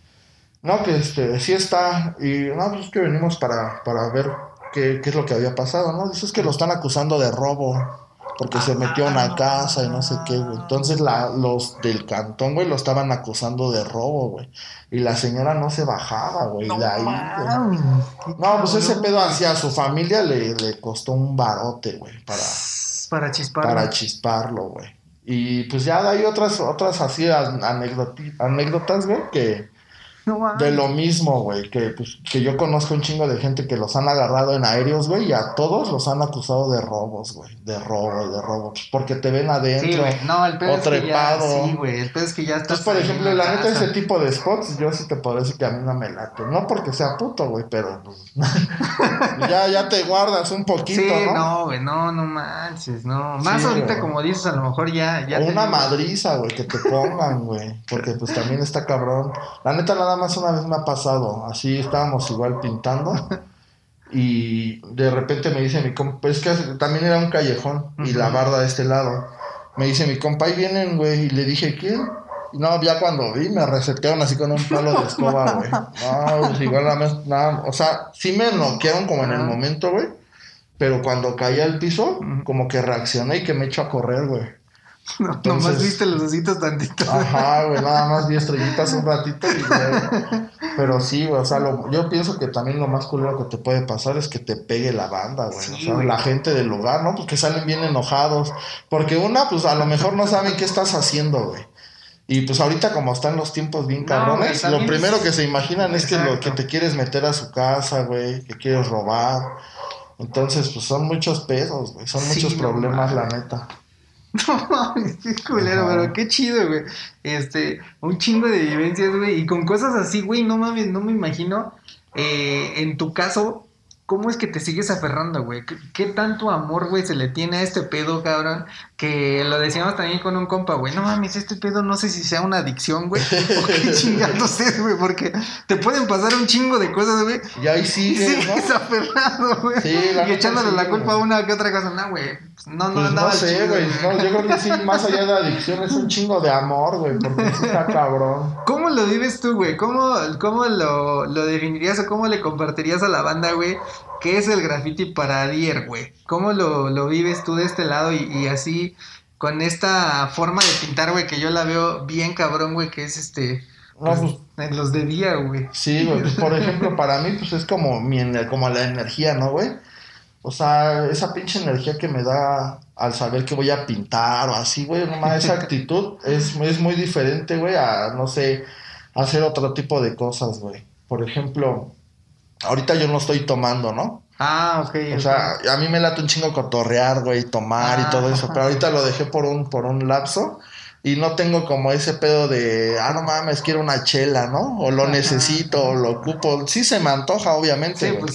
No, que este, sí está, y no, pues es que venimos para, para ver qué, qué es lo que había pasado, ¿no? Dice, es que lo están acusando de robo, porque se metió a una casa y no sé qué, güey. Entonces la, los del cantón, güey, lo estaban acusando de robo, güey. Y la señora no se bajaba, güey, No, de ahí, güey. No, pues ese pedo hacia su familia le, le costó un barote, güey, para, para chisparlo. Para chisparlo, güey. Y pues ya hay otras, otras así anécdoti- anécdotas, güey, que... No, de lo mismo, güey, que, pues, que yo conozco un chingo de gente que los han agarrado en aéreos, güey, y a todos los han acusado de robos, güey, de robo, de robo, pues, porque te ven adentro, sí, no, el pedo o es trepado. Que ya, sí, güey, el pedo es que ya estás. Entonces, por ejemplo, la neta, ese tipo de spots, yo sí te puedo decir que a mí no me late, no porque sea puto, güey, pero pues, ya, ya te guardas un poquito, sí, ¿no? no, güey, no, no manches, no, más sí, ahorita, güey. Como dices, a lo mejor ya... ya o una madriza, güey, que te pongan, güey, porque pues también está cabrón. La neta, nada más una vez me ha pasado, así estábamos igual pintando y de repente me dice mi compa, es que también era un callejón y uh-huh. la barda de este lado, me dice mi compa, ahí vienen, güey, y le dije, ¿quién? Y no, ya cuando vi me resetearon así con un palo de escoba, güey. No, pues igual nada más, nada, o sea, sí me noquearon como en el momento, güey, pero cuando caí al piso, como que reaccioné y que me echo a correr, güey. No, entonces, nomás viste los ositos tantito. Ajá, güey, nada más vi estrellitas un ratito y güey, pero sí, güey, o sea, lo, yo pienso que también lo más culero que te puede pasar es que te pegue la banda, güey, sí, o sea, güey. La gente del lugar, ¿no? Pues que salen bien enojados, porque una, pues a lo mejor no saben qué estás haciendo, güey. Y pues ahorita como están los tiempos bien cabrones, no, güey, lo primero es... que se imaginan es que, lo, que te quieres meter a su casa, güey, que quieres robar. Entonces, pues son muchos pedos, güey, son sí, muchos problemas, no, la neta. No mames, qué culero, ajá. Pero qué chido, güey. Este, un chingo de vivencias, güey. Y con cosas así, güey, no mames, no me imagino. Eh, en tu caso, ¿cómo es que te sigues aferrando, güey? ¿Qué, ¿Qué tanto amor, güey, se le tiene a este pedo, cabrón? Que lo decíamos también con un compa, güey. No mames, este pedo no sé si sea una adicción, güey. O qué chingados es, güey. Porque te pueden pasar un chingo de cosas, güey. Y ahí sigue, y sigues ¿no? aferrado, güey. Sí, y echándole sí, la culpa güey. A una que otra cosa. No, güey. No, no, pues andaba no sé, güey. No, yo creo que sí, más allá de adicción, es un chingo de amor, güey. Porque sí está cabrón. ¿Cómo lo vives tú, güey? ¿Cómo, cómo lo, lo definirías o cómo le compartirías a la banda, güey? ¿Qué es el graffiti para Dier, güey? ¿Cómo lo, lo vives tú de este lado y, y así con esta forma de pintar, güey, que yo la veo bien cabrón, güey, que es este... No, pues, en los de día, güey. Sí, güey, pues, por ejemplo, para mí, pues es como, mi, como la energía, ¿no, güey? O sea, esa pinche energía que me da al saber que voy a pintar o así, güey, nomás esa actitud es, es muy diferente, güey, a, no sé, hacer otro tipo de cosas, güey. Por ejemplo, ahorita yo no estoy tomando, ¿no? Ah, ok. O sea, a mí me late un chingo cotorrear, güey, tomar ah, y todo eso, pero ahorita lo dejé por un, por un lapso y no tengo como ese pedo de, ah, no mames, quiero una chela, ¿no? O lo ajá, necesito, ajá. O lo ocupo. Sí se me antoja, obviamente, sí, güey. Pues sí.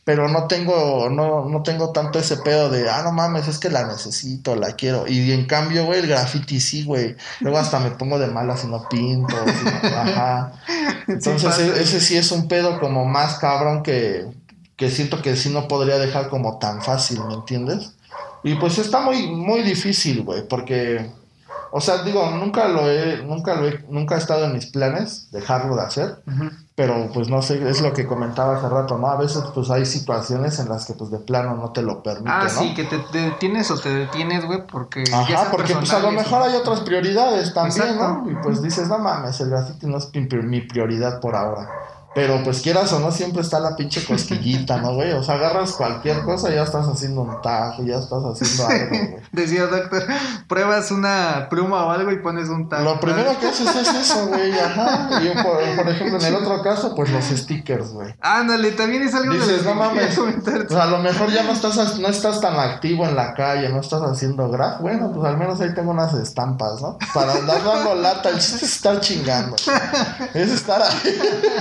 pero no tengo, no, no tengo tanto ese pedo de, ah, no mames, es que la necesito, la quiero. Y en cambio, güey, el graffiti sí, güey. Luego hasta me pongo de malas y no pinto. Y no, ajá. Entonces, sí, ese, ese sí es un pedo como más cabrón que, que siento que sí no podría dejar como tan fácil, ¿me entiendes? Y pues está muy, muy difícil, güey, porque, o sea, digo, nunca lo he, nunca lo he, nunca ha estado en mis planes dejarlo de hacer. Uh-huh. Pero pues no sé, es lo que comentaba hace rato, ¿no? A veces pues hay situaciones en las que pues de plano no te lo permite, ah, ¿no? sí, que te, te detienes o te detienes, güey, porque... Ajá, porque pues a lo mejor hay otras prioridades también, exacto, ¿no? Y pues dices, no mames, el graffiti no es mi prioridad por ahora. Pero pues quieras o no, siempre está la pinche cosquillita, ¿no, güey? O sea, agarras cualquier cosa y ya estás haciendo un tajo, ya estás haciendo algo, güey. Decía, doctor, pruebas una pluma o algo y pones un tajo. Lo primero que haces es eso, güey, ajá. Y yo, por, por ejemplo, en el otro caso, pues los stickers, güey. Ándale, también es algo dices, de no mames, o sea, a lo mejor ya no estás, no estás tan activo en la calle, no estás haciendo graf. Bueno, pues al menos ahí tengo unas estampas, ¿no? Para andar dando lata, el chiste es estar chingando, güey. Es estar ahí.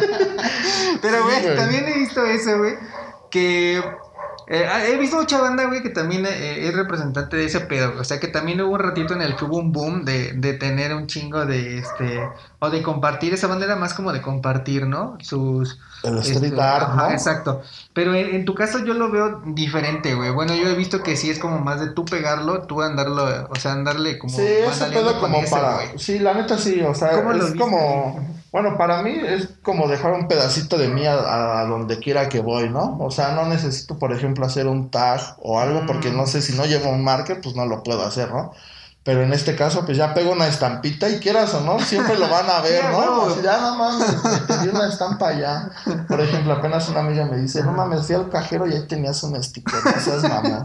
Pero, güey, sí, también he visto eso, güey, que eh, he visto mucha banda, güey, que también eh, es representante de ese pedo, o sea, que también hubo un ratito en el que hubo un boom de, de tener un chingo de, este, o de compartir, esa banda era más como de compartir, ¿no? Sus... El street este, art, ajá, ¿no? Exacto, pero en, en tu caso yo lo veo diferente, güey, bueno, yo he visto que sí es como más de tú pegarlo, tú andarlo, o sea, andarle como... Sí, ese pedo como ese, para... Wey. Sí, la neta sí, o sea, es como... Bueno, para mí es como dejar un pedacito de mí a, a donde quiera que voy, ¿no? O sea, no necesito, por ejemplo, hacer un tag o algo, mm. porque no sé, si no llevo un marker, pues no lo puedo hacer, ¿no? Pero en este caso, pues ya pego una estampita y quieras o no, siempre lo van a ver, ¿no? Yeah, no. Así, ya no mames, te di una estampa ya. Por ejemplo, apenas una amiga me dice, no mames, fui al cajero y ahí tenías un sticker, no seas mamón.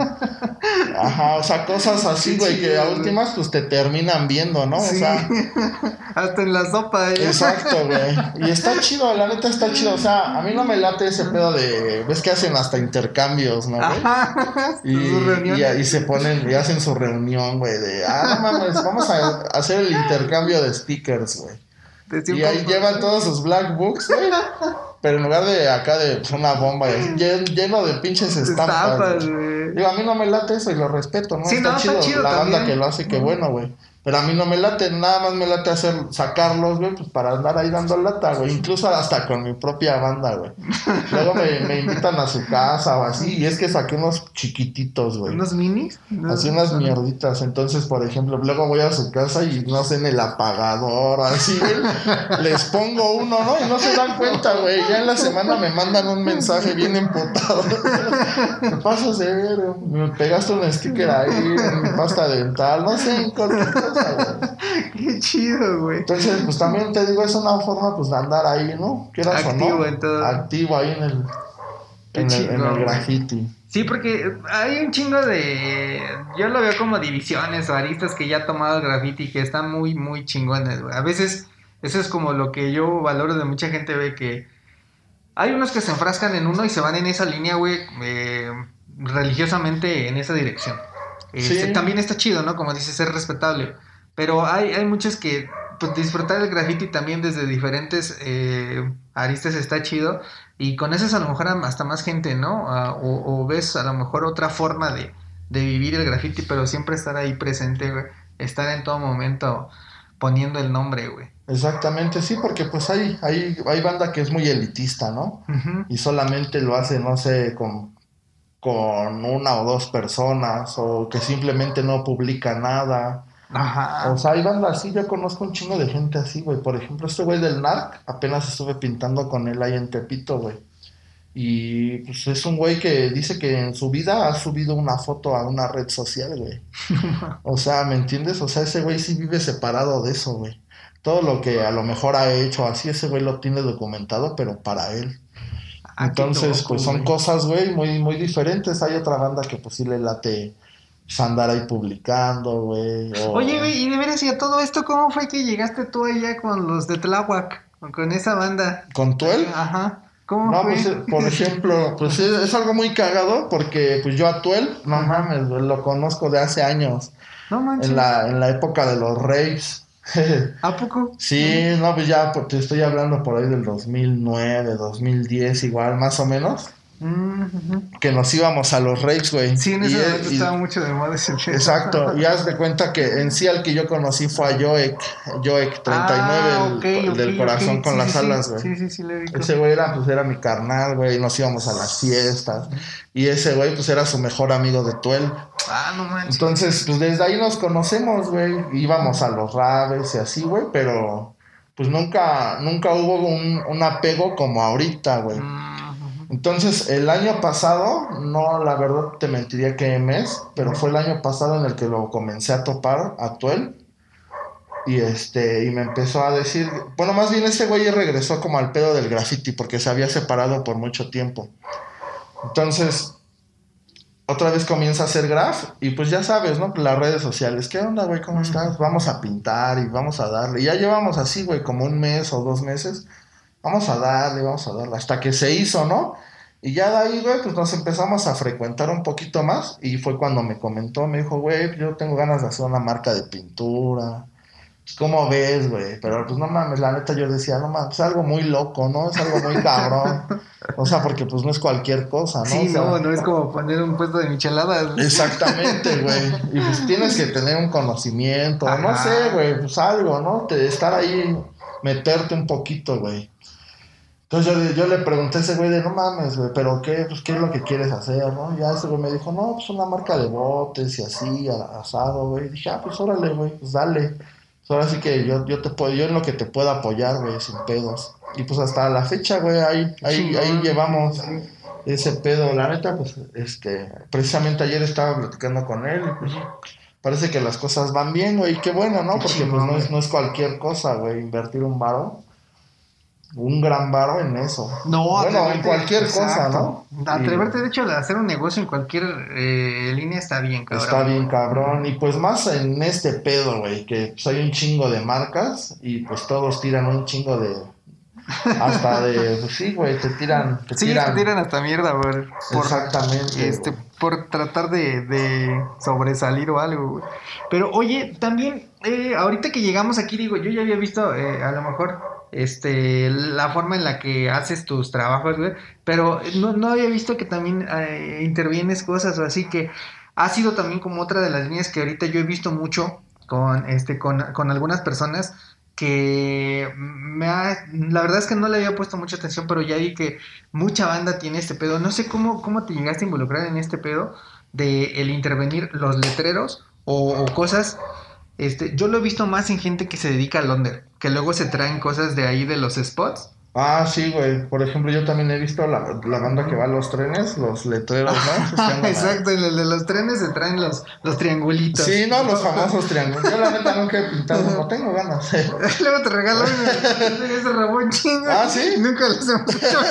Ajá, o sea, cosas así, güey, que a últimas pues te terminan viendo, ¿no? Sí. O sea... Hasta en la sopa, ¿eh? Exacto, güey. Y está chido, la neta está chido. O sea, a mí no me late ese pedo de... Ves que hacen hasta intercambios, ¿no, güey? Y, y, y se ponen y hacen su reunión, güey, de... Ah, no mames, vamos a hacer el intercambio de stickers, güey. Y ahí llevan todos sus black books, güey. Pero en lugar de acá de pues, una bomba lleno de pinches estampas, estampas güey. Digo, a mí no me late eso y lo respeto, ¿no? Sí, está, no, chido, está chido la también. banda que lo hace, qué bueno, güey. Pero a mí no me late, nada más me late hacer, sacarlos, güey, pues para andar ahí dando lata, güey. Incluso hasta con mi propia banda, güey. Luego me, me invitan a su casa o así, y es que saqué unos chiquititos, güey. ¿Unos minis? No, así unas no. mierditas. Entonces, por ejemplo, luego voy a su casa y no sé, en el apagador, así, güey. Les pongo uno, ¿no? Y no se dan cuenta, güey. Ya en la semana me mandan un mensaje bien emputado. Me pasas de ver, me pegaste un sticker ahí, en mi pasta dental, no sé, en cualquier cosa. Qué chido, güey. Entonces, pues también te digo, es una forma pues de andar ahí, ¿no? Quieras activo o no, en todo. activo ahí en el, en, chido, el en el graffiti. Sí, porque hay un chingo de... Yo lo veo como divisiones o aristas que ya ha tomado el graffiti que están muy, muy chingones, güey. A veces eso es como lo que yo valoro de mucha gente, ve que hay unos que se enfrascan en uno y se van en esa línea, güey, eh, religiosamente en esa dirección. Este, sí. También está chido, ¿no? Como dices, es respetable. Pero hay, hay muchos que pues, disfrutar el graffiti también desde diferentes eh, aristas está chido. Y con eso es a lo mejor hasta más gente, ¿no? Uh, o, o ves a lo mejor otra forma de, de vivir el graffiti, pero siempre estar ahí presente, güey. Estar en todo momento poniendo el nombre, güey. Exactamente, sí, porque pues hay, hay, hay banda que es muy elitista, ¿no? Uh-huh. Y solamente lo hace, no sé, con... con una o dos personas, o que simplemente no publica nada. Ajá. O sea, hay bandas así, yo conozco un chingo de gente así, güey. Por ejemplo, este güey del Narc, apenas estuve pintando con él ahí en Tepito, güey. Y pues es un güey que dice que en su vida ha subido una foto a una red social, güey. O sea, ¿me entiendes? O sea, ese güey sí vive separado de eso, güey. Todo lo que a lo mejor ha hecho así, ese güey lo tiene documentado, pero para él. Ah, entonces, loco, pues son güey. Cosas, güey, muy, muy diferentes. Hay otra banda que pues sí le late pues, andar ahí publicando, güey. O... Oye, güey, y de veras, y a todo esto, ¿cómo fue que llegaste tú allá con los de Tláhuac? Con esa banda. ¿Con Tuel? Ajá. ¿Cómo no, fue? Pues, por ejemplo, pues es, es algo muy cagado porque pues yo a Tuel, no mames, güey, lo conozco de hace años. No manches. En la, en la época de los raves. ¿A poco? Sí, no, pues ya te estoy hablando por ahí del dos mil nueve, dos mil diez igual, más o menos. Mm-hmm. Que nos íbamos a los raves, güey. Sí, en ese y, momento y, estaba mucho de moda ese pedo. Exacto, y haz de cuenta que en sí al que yo conocí fue a Joek, Joek treinta y nueve, ah, el, okay, el okay, del corazón okay. con sí, las sí, alas, güey. Sí, sí, sí, le Ese güey era, pues, era mi carnal, güey, nos íbamos a las fiestas. Y ese güey, pues, era su mejor amigo de Tuel. Ah, no manches. Entonces, pues, desde ahí nos conocemos, güey. Íbamos a los raves y así, güey, pero... pues nunca, nunca hubo un, un apego como ahorita, güey. Mm-hmm. Entonces, el año pasado, no, la verdad te mentiría que mes, pero fue el año pasado en el que lo comencé a topar a Tuel. Y este, y me empezó a decir, bueno, más bien ese güey regresó como al pedo del graffiti, porque se había separado por mucho tiempo. Entonces, otra vez comienza a hacer graf, y pues ya sabes, ¿no? Las redes sociales, ¿qué onda, güey? ¿Cómo estás? Vamos a pintar y vamos a darle. Y ya llevamos así, güey, como un mes o dos meses. Vamos a darle, vamos a darle, hasta que se hizo, ¿no? Y ya de ahí, güey, pues nos empezamos a frecuentar un poquito más, y fue cuando me comentó, me dijo, güey, yo tengo ganas de hacer una marca de pintura. ¿Cómo ves, güey? Pero pues no mames, la neta yo decía, no mames, es algo muy loco, ¿no? Es algo muy cabrón. O sea, porque pues no es cualquier cosa, ¿no? Sí, o sea, no, no es como poner un puesto de micheladas. Exactamente, güey. Y pues tienes que tener un conocimiento, ajá, no sé, güey, pues algo, ¿no? De estar ahí, meterte un poquito, güey. Entonces yo, yo le pregunté a ese güey de, no mames, güey, pero ¿qué, pues, ¿qué es lo que quieres hacer, no? Y ya ese güey me dijo, no, pues una marca de botes y así, asado, güey. Y dije, ah, pues órale, güey, pues dale. Ahora sí que yo, yo te puedo, yo en lo que te puedo apoyar, güey, sin pedos. Y pues hasta la fecha, güey, ahí, ahí, ahí llevamos ese pedo. La neta, pues, este, precisamente ayer estaba platicando con él y pues parece que las cosas van bien, güey, qué bueno, ¿no? Porque pues no es, no es cualquier cosa, güey, invertir un varo. Un gran varo en eso. No, bueno, en cualquier exacto. cosa, ¿no? Atreverte, y, de hecho, a hacer un negocio en cualquier eh, línea está bien, cabrón. Está bien, cabrón. Y pues más en este pedo, güey, que pues hay un chingo de marcas y pues todos tiran un chingo de... Hasta de... Pues sí, güey, te tiran... Te sí, tiran... te tiran hasta mierda, güey. Por, Exactamente. Este, por tratar de, de sobresalir o algo, güey. Pero, oye, también, eh, ahorita que llegamos aquí, digo, yo ya había visto, eh, a lo mejor... este la forma en la que haces tus trabajos, güey, pero no, no había visto que también eh, intervienes cosas o así, que ha sido también como otra de las líneas que ahorita yo he visto mucho con este con, con algunas personas que me ha, la verdad es que no le había puesto mucha atención, pero ya vi que mucha banda tiene este pedo. No sé cómo, cómo te llegaste a involucrar en este pedo de el intervenir los letreros o, o cosas. Este, yo lo he visto más en gente que se dedica al under, que luego se traen cosas de ahí de los spots. Ah, sí, güey. Por ejemplo, yo también he visto la, la banda que va a los trenes, los letreros, ¿no? Exacto, en el de los trenes se traen los, los triangulitos. Sí, no, los famosos triángulos. Yo la neta nunca he pintado, no tengo ganas. Luego te regalo ese rabón chingo. Ah, ¿sí? Nunca los hemos hecho.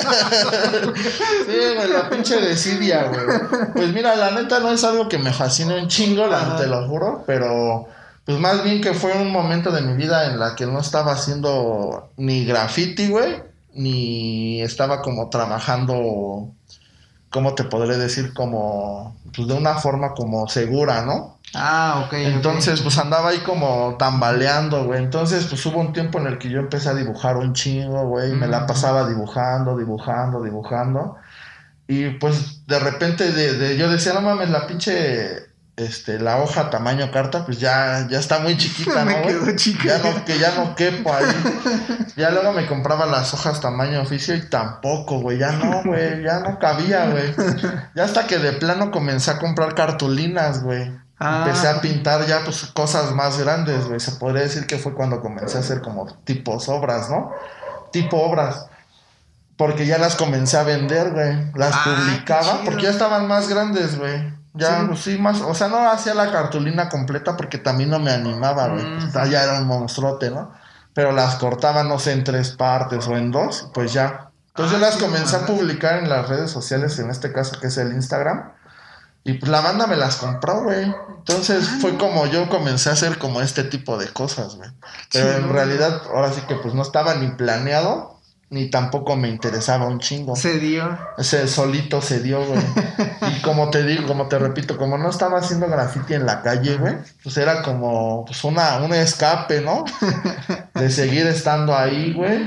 Sí, güey, la pinche desidia, güey. Pues mira, la neta no es algo que me fascine un chingo, la, te lo juro, pero... pues más bien que fue un momento de mi vida en la que no estaba haciendo ni graffiti, güey, ni estaba como trabajando, ¿cómo te podré decir? Como, pues de una forma como segura, ¿no? Ah, ok. Entonces, okay. pues andaba ahí como tambaleando, güey. Entonces, pues hubo un tiempo en el que yo empecé a dibujar un chingo, güey. Mm. Me la pasaba dibujando, dibujando, dibujando. Y pues de repente de, de, yo decía, no mames, la pinche... Este, la hoja tamaño carta, pues ya, ya está muy chiquita, me ¿no? Quedó chica. Ya no, que ya no quepo ahí. Ya luego me compraba las hojas tamaño oficio y tampoco, güey, ya no, güey, ya no cabía, güey. Ya hasta que de plano comencé a comprar cartulinas, güey. Ah. Empecé a pintar ya, pues, cosas más grandes, güey. Se podría decir que fue cuando comencé a hacer como tipos obras, ¿no? Tipo obras. Porque ya las comencé a vender, güey. Las ah, publicaba porque ya estaban más grandes, güey. Ya, sí. Pues sí, más, o sea, no hacía la cartulina completa porque también no me animaba, güey. Mm. Pues, ya era un monstruote, ¿no? Pero las cortaba, no sé, en tres partes o en dos, pues ya. Entonces ah, yo las sí, comencé a publicar en las redes sociales, en este caso que es el Instagram. Y pues la banda me las compró, güey. Entonces ah, fue como yo comencé a hacer como este tipo de cosas, güey. Pero sí, en no, realidad, ahora sí que pues no estaba ni planeado. Ni tampoco me interesaba un chingo. Se dio. Ese solito se dio, güey. Y como te digo, como te repito, como no estaba haciendo graffiti en la calle, güey, pues era como pues una, un escape, ¿no? De seguir estando ahí, güey.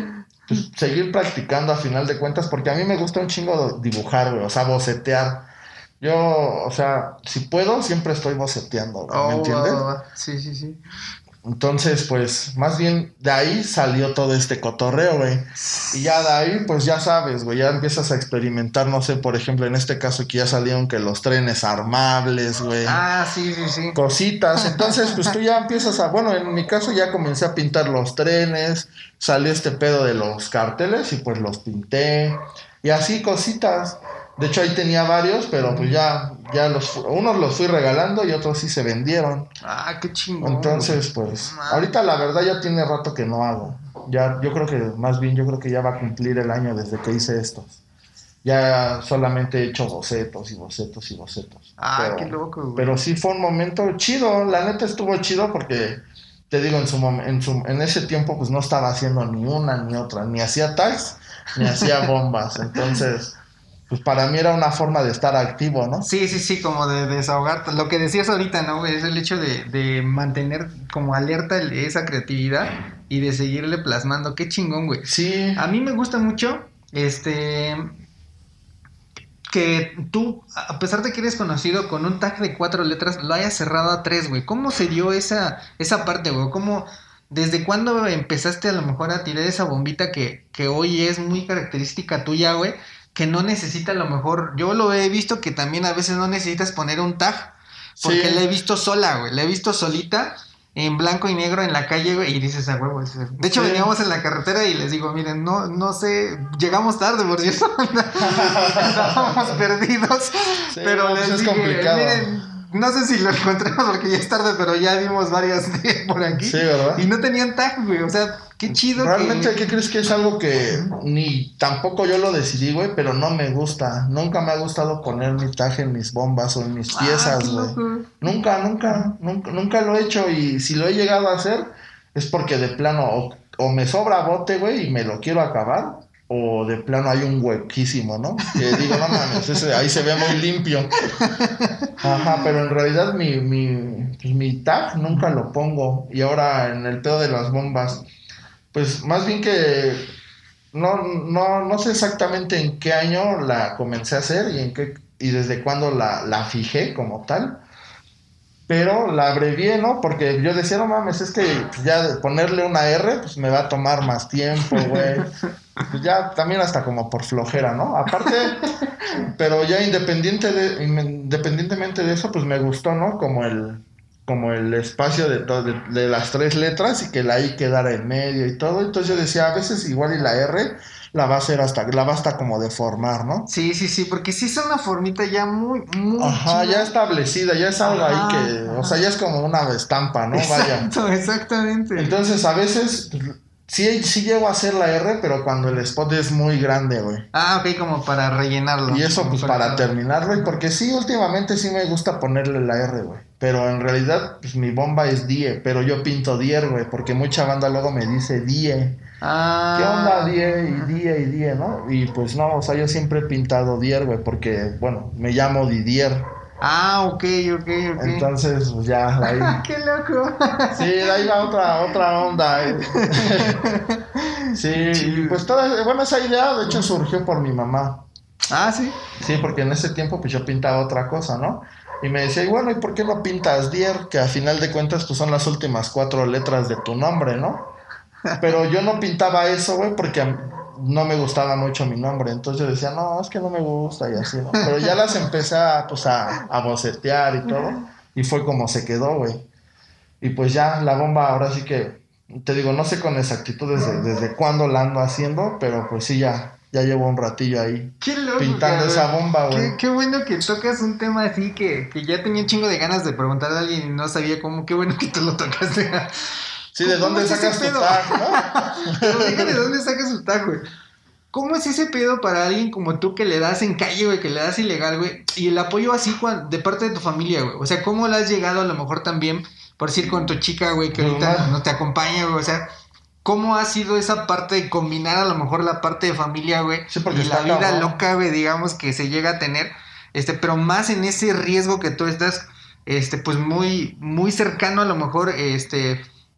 pues, seguir practicando a final de cuentas, porque a mí me gusta un chingo dibujar, güey, o sea, bocetear. Yo, o sea, si puedo, siempre estoy boceteando, güey, ¿me Oh, entiendes? va, va, va. Sí, sí, sí. Entonces, pues, más bien de ahí salió todo este cotorreo, güey. Y ya de ahí, pues ya sabes, güey, ya empiezas a experimentar, no sé, por ejemplo, en este caso que ya salieron que los trenes armables, güey. Ah, sí, sí, sí. Cositas. Entonces, pues tú ya empiezas a, bueno, en mi caso ya comencé a pintar los trenes, salió este pedo de los carteles y pues los pinté. Y así cositas. De hecho, ahí tenía varios, pero pues ya, ya los, unos los fui regalando y otros sí se vendieron. Ah, qué chingón. Entonces, pues, ahorita la verdad ya tiene rato que no hago. Ya, yo creo que, más bien, yo creo que ya va a cumplir el año desde que hice estos. Ya solamente he hecho bocetos y bocetos y bocetos. Ah, pero, qué loco, güey. Pero sí fue un momento chido, la neta estuvo chido porque, te digo, en su, mom- en su en ese tiempo pues no estaba haciendo ni una ni otra, ni hacía tags, ni hacía bombas. Entonces, pues para mí era una forma de estar activo, ¿no? Sí, sí, sí, como de desahogarte. Lo que decías ahorita, ¿no, güey? Es el hecho de, de mantener como alerta el- esa creatividad y de seguirle plasmando. Qué chingón, güey. Sí. A mí me gusta mucho, este, que tú, a pesar de que eres conocido con un tag de cuatro letras, lo hayas cerrado a tres, güey. ¿Cómo se dio esa, esa parte, güey? ¿Cómo, desde cuándo empezaste a lo mejor a tirar esa bombita que, que hoy es muy característica tuya, güey? Que no necesita a lo mejor, yo lo he visto que también a veces no necesitas poner un tag, porque Sí. la he visto sola, güey, la he visto solita, en blanco y negro en la calle, güey, y dices a huevo. es- De hecho, Sí. veníamos en la carretera y les digo, miren, no, no sé, llegamos tarde, por cierto, estábamos perdidos, Sí, pero no, les pues es dije, complicado. miren, no sé si lo encontramos porque ya es tarde, pero ya vimos varias de por aquí. Sí, ¿verdad? Y no tenían tag, güey, o sea, qué chido. Realmente, que... ¿qué crees que es algo que ni tampoco yo lo decidí, güey? Pero no me gusta. Nunca me ha gustado poner mi tag en mis bombas o en mis Ah, piezas, qué güey. loco. Nunca, nunca, nunca, nunca lo he hecho. Y si lo he llegado a hacer, es porque de plano o, o me sobra bote, güey, y me lo quiero acabar. O de plano hay un huequísimo, ¿no? Que digo, no mames, ese, ahí se ve muy limpio. Ajá, pero en realidad mi, mi, pues mi tag nunca lo pongo. Y ahora en el pedo de las bombas, pues más bien que no, no, no sé exactamente en qué año la comencé a hacer y en qué, y desde cuándo la, la fijé como tal. Pero la abrevié, ¿no? Porque yo decía, no mames, es que ya de ponerle una R, pues me va a tomar más tiempo, güey. Pues ya también hasta como por flojera, ¿no? Aparte, pero ya independiente de, independientemente de eso, pues me gustó, ¿no? Como el, como el espacio de, to- de, de las tres letras y que la I quedara en medio y todo. Entonces yo decía, a veces igual y la R la va a hacer hasta, la va hasta como deformar, ¿no? Sí, sí, sí, porque sí es una formita ya muy, muy Ajá, chida. ya establecida, ya es algo Ajá, ahí que, ajá. o sea, ya es como una estampa, ¿no? Vaya. Exacto, exactamente. Entonces, a veces, pues, sí, sí llego a hacer la R, pero cuando el spot es muy grande, güey. Ah, ok, como para rellenarlo. Y eso, Como pues, para cada- terminarlo, y porque sí, últimamente sí me gusta ponerle la R, güey. Pero en realidad, pues, mi bomba es Die, pero yo pinto Dier, güey, porque mucha banda luego me dice Die. Ah. ¿Qué onda, Die? Y Die, y Die, ¿no? Y pues no, o sea, yo siempre he pintado Dier, güey, porque, bueno, me llamo Didier. Ah, ok, ok, ok. Entonces, pues ya, ahí. ¡Qué loco! Sí, de ahí va otra, otra onda. eh. Sí, y pues toda, bueno, esa idea de hecho surgió por mi mamá. Ah, sí. Sí, porque en ese tiempo pues yo pintaba otra cosa, ¿no? Y me decía, y bueno, ¿y por qué no pintas Dier? Que a final de cuentas pues son las últimas cuatro letras de tu nombre, ¿no? Pero yo no pintaba eso, güey, porque a- no me gustaba mucho mi nombre. Entonces yo decía, no, es que no me gusta y así, ¿no? Pero ya las empecé a, pues, a, a bocetear y todo. Y fue como se quedó, güey. Y pues ya la bomba ahora sí que, te digo, no sé con exactitud desde, desde cuándo la ando haciendo, pero pues sí, ya, ya llevo un ratillo ahí ¡Qué loco! pintando cabrón! esa bomba, güey. Qué, qué bueno que tocas un tema así que, que ya tenía un chingo de ganas de preguntarle a alguien y no sabía cómo. Qué bueno que tú lo tocaste. Sí, ¿de ¿Cómo dónde es ese sacas tu pedo? tag, no? Pero dije, ¿de dónde sacas su tag, güey? ¿Cómo es ese pedo para alguien como tú que le das en calle, güey, que le das ilegal, güey? Y el apoyo así cuan- de parte de tu familia, güey. O sea, ¿cómo le has llegado a lo mejor también, por decir, con tu chica, güey, que Pues, ahorita mal. no te acompaña, güey? O sea, ¿cómo ha sido esa parte de combinar a lo mejor la parte de familia, güey? Sí, porque y la está vida cabrón. loca, güey, digamos, que se llega a tener, este, pero más en ese riesgo que tú estás, este, pues muy, muy cercano a lo mejor, este...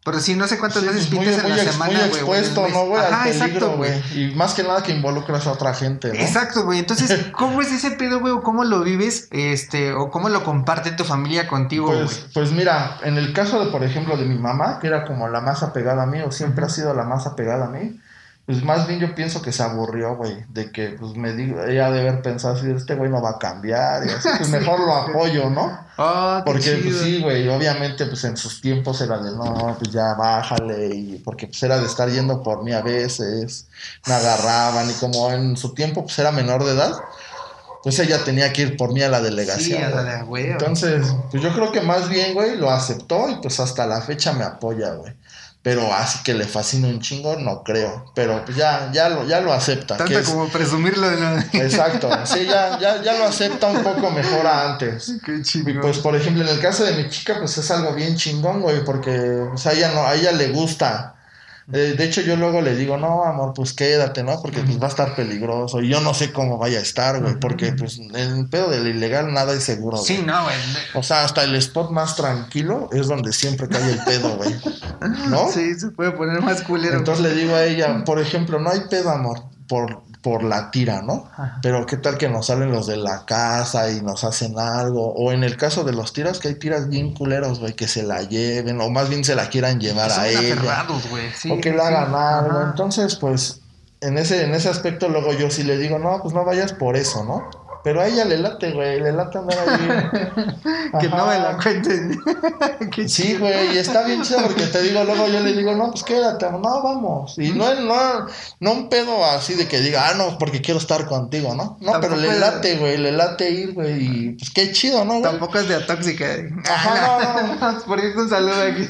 Pero sí, no sé cuántas Sí, veces pues, muy, pintas en muy, la ex- semana, muy güey. o en el expuesto, mes. ¿no, güey? Al Ajá, peligro, exacto, güey. Y más que nada que involucras a otra gente, ¿no? Exacto, güey. Entonces, ¿cómo es ese pedo, güey? ¿O cómo lo vives? Este, o cómo lo comparte tu familia contigo, güey. Pues, pues mira, en el caso de, por ejemplo, de mi mamá, que era como la más apegada a mí, o siempre Ujú. ha sido la más apegada a mí, pues más bien yo pienso que se aburrió, güey, de que, pues me digo, ella debe haber pensado así, este güey no va a cambiar, y así, pues Sí. mejor lo apoyo, ¿no? Oh, qué Porque, pues chido. sí, güey, obviamente, pues en sus tiempos era de, no, pues ya bájale, y porque pues era de estar yendo por mí a veces, me agarraban, y como en su tiempo, pues era menor de edad, pues ella tenía que ir por mí a la Sí, delegación, a la güey. de güey. Entonces, pues yo creo que más bien, güey, lo aceptó y pues hasta la fecha me apoya, güey. Pero así que le fascina un chingo, no creo. Pero pues ya, ya lo, ya lo acepta. Tanto que es- como presumirlo de la... Exacto, sí, ya, ya, ya lo acepta un poco mejor a antes. Qué Y chingón. pues, por ejemplo, en el caso de mi chica, pues es algo bien chingón, güey, porque pues, a ella no, a ella le gusta. Eh, de hecho, yo luego le digo, no, amor, pues quédate, ¿no? Porque pues va a estar peligroso. Y yo no sé cómo vaya a estar, güey, porque pues en el pedo del ilegal nada es seguro, Sí, güey. no, güey. O sea, hasta el spot más tranquilo es donde siempre cae el pedo, güey. ¿No? Sí, se puede poner más culero. Entonces le digo a ella, por ejemplo, no hay pedo, amor, por, por la tira, ¿no? Ajá. Pero qué tal que nos salen los de la casa y nos hacen algo. O en el caso de los tiras, que hay tiras bien culeros, güey, que se la lleven, o más bien se la quieran llevar Son a bien ella. aferrados, güey. Sí, O que le sí. hagan algo. Ajá. Entonces, pues, en ese, en ese aspecto luego yo sí le digo, no, pues no vayas por eso, ¿no? Pero a ella le late, güey, le late andar ahí. Que no me la Ajá. cuenten. Qué Sí, chido. güey, y está bien chido porque te digo, luego yo le digo, no, pues quédate, no, vamos. Y no, no, no un pedo así de que diga, ah, no, porque quiero estar contigo, ¿no? No, Tampoco pero le es- late, güey, le late ir, güey, y pues qué chido, ¿no, güey? Tampoco es de atóxica. Ajá, no, no. Vamos por irte un saludo aquí.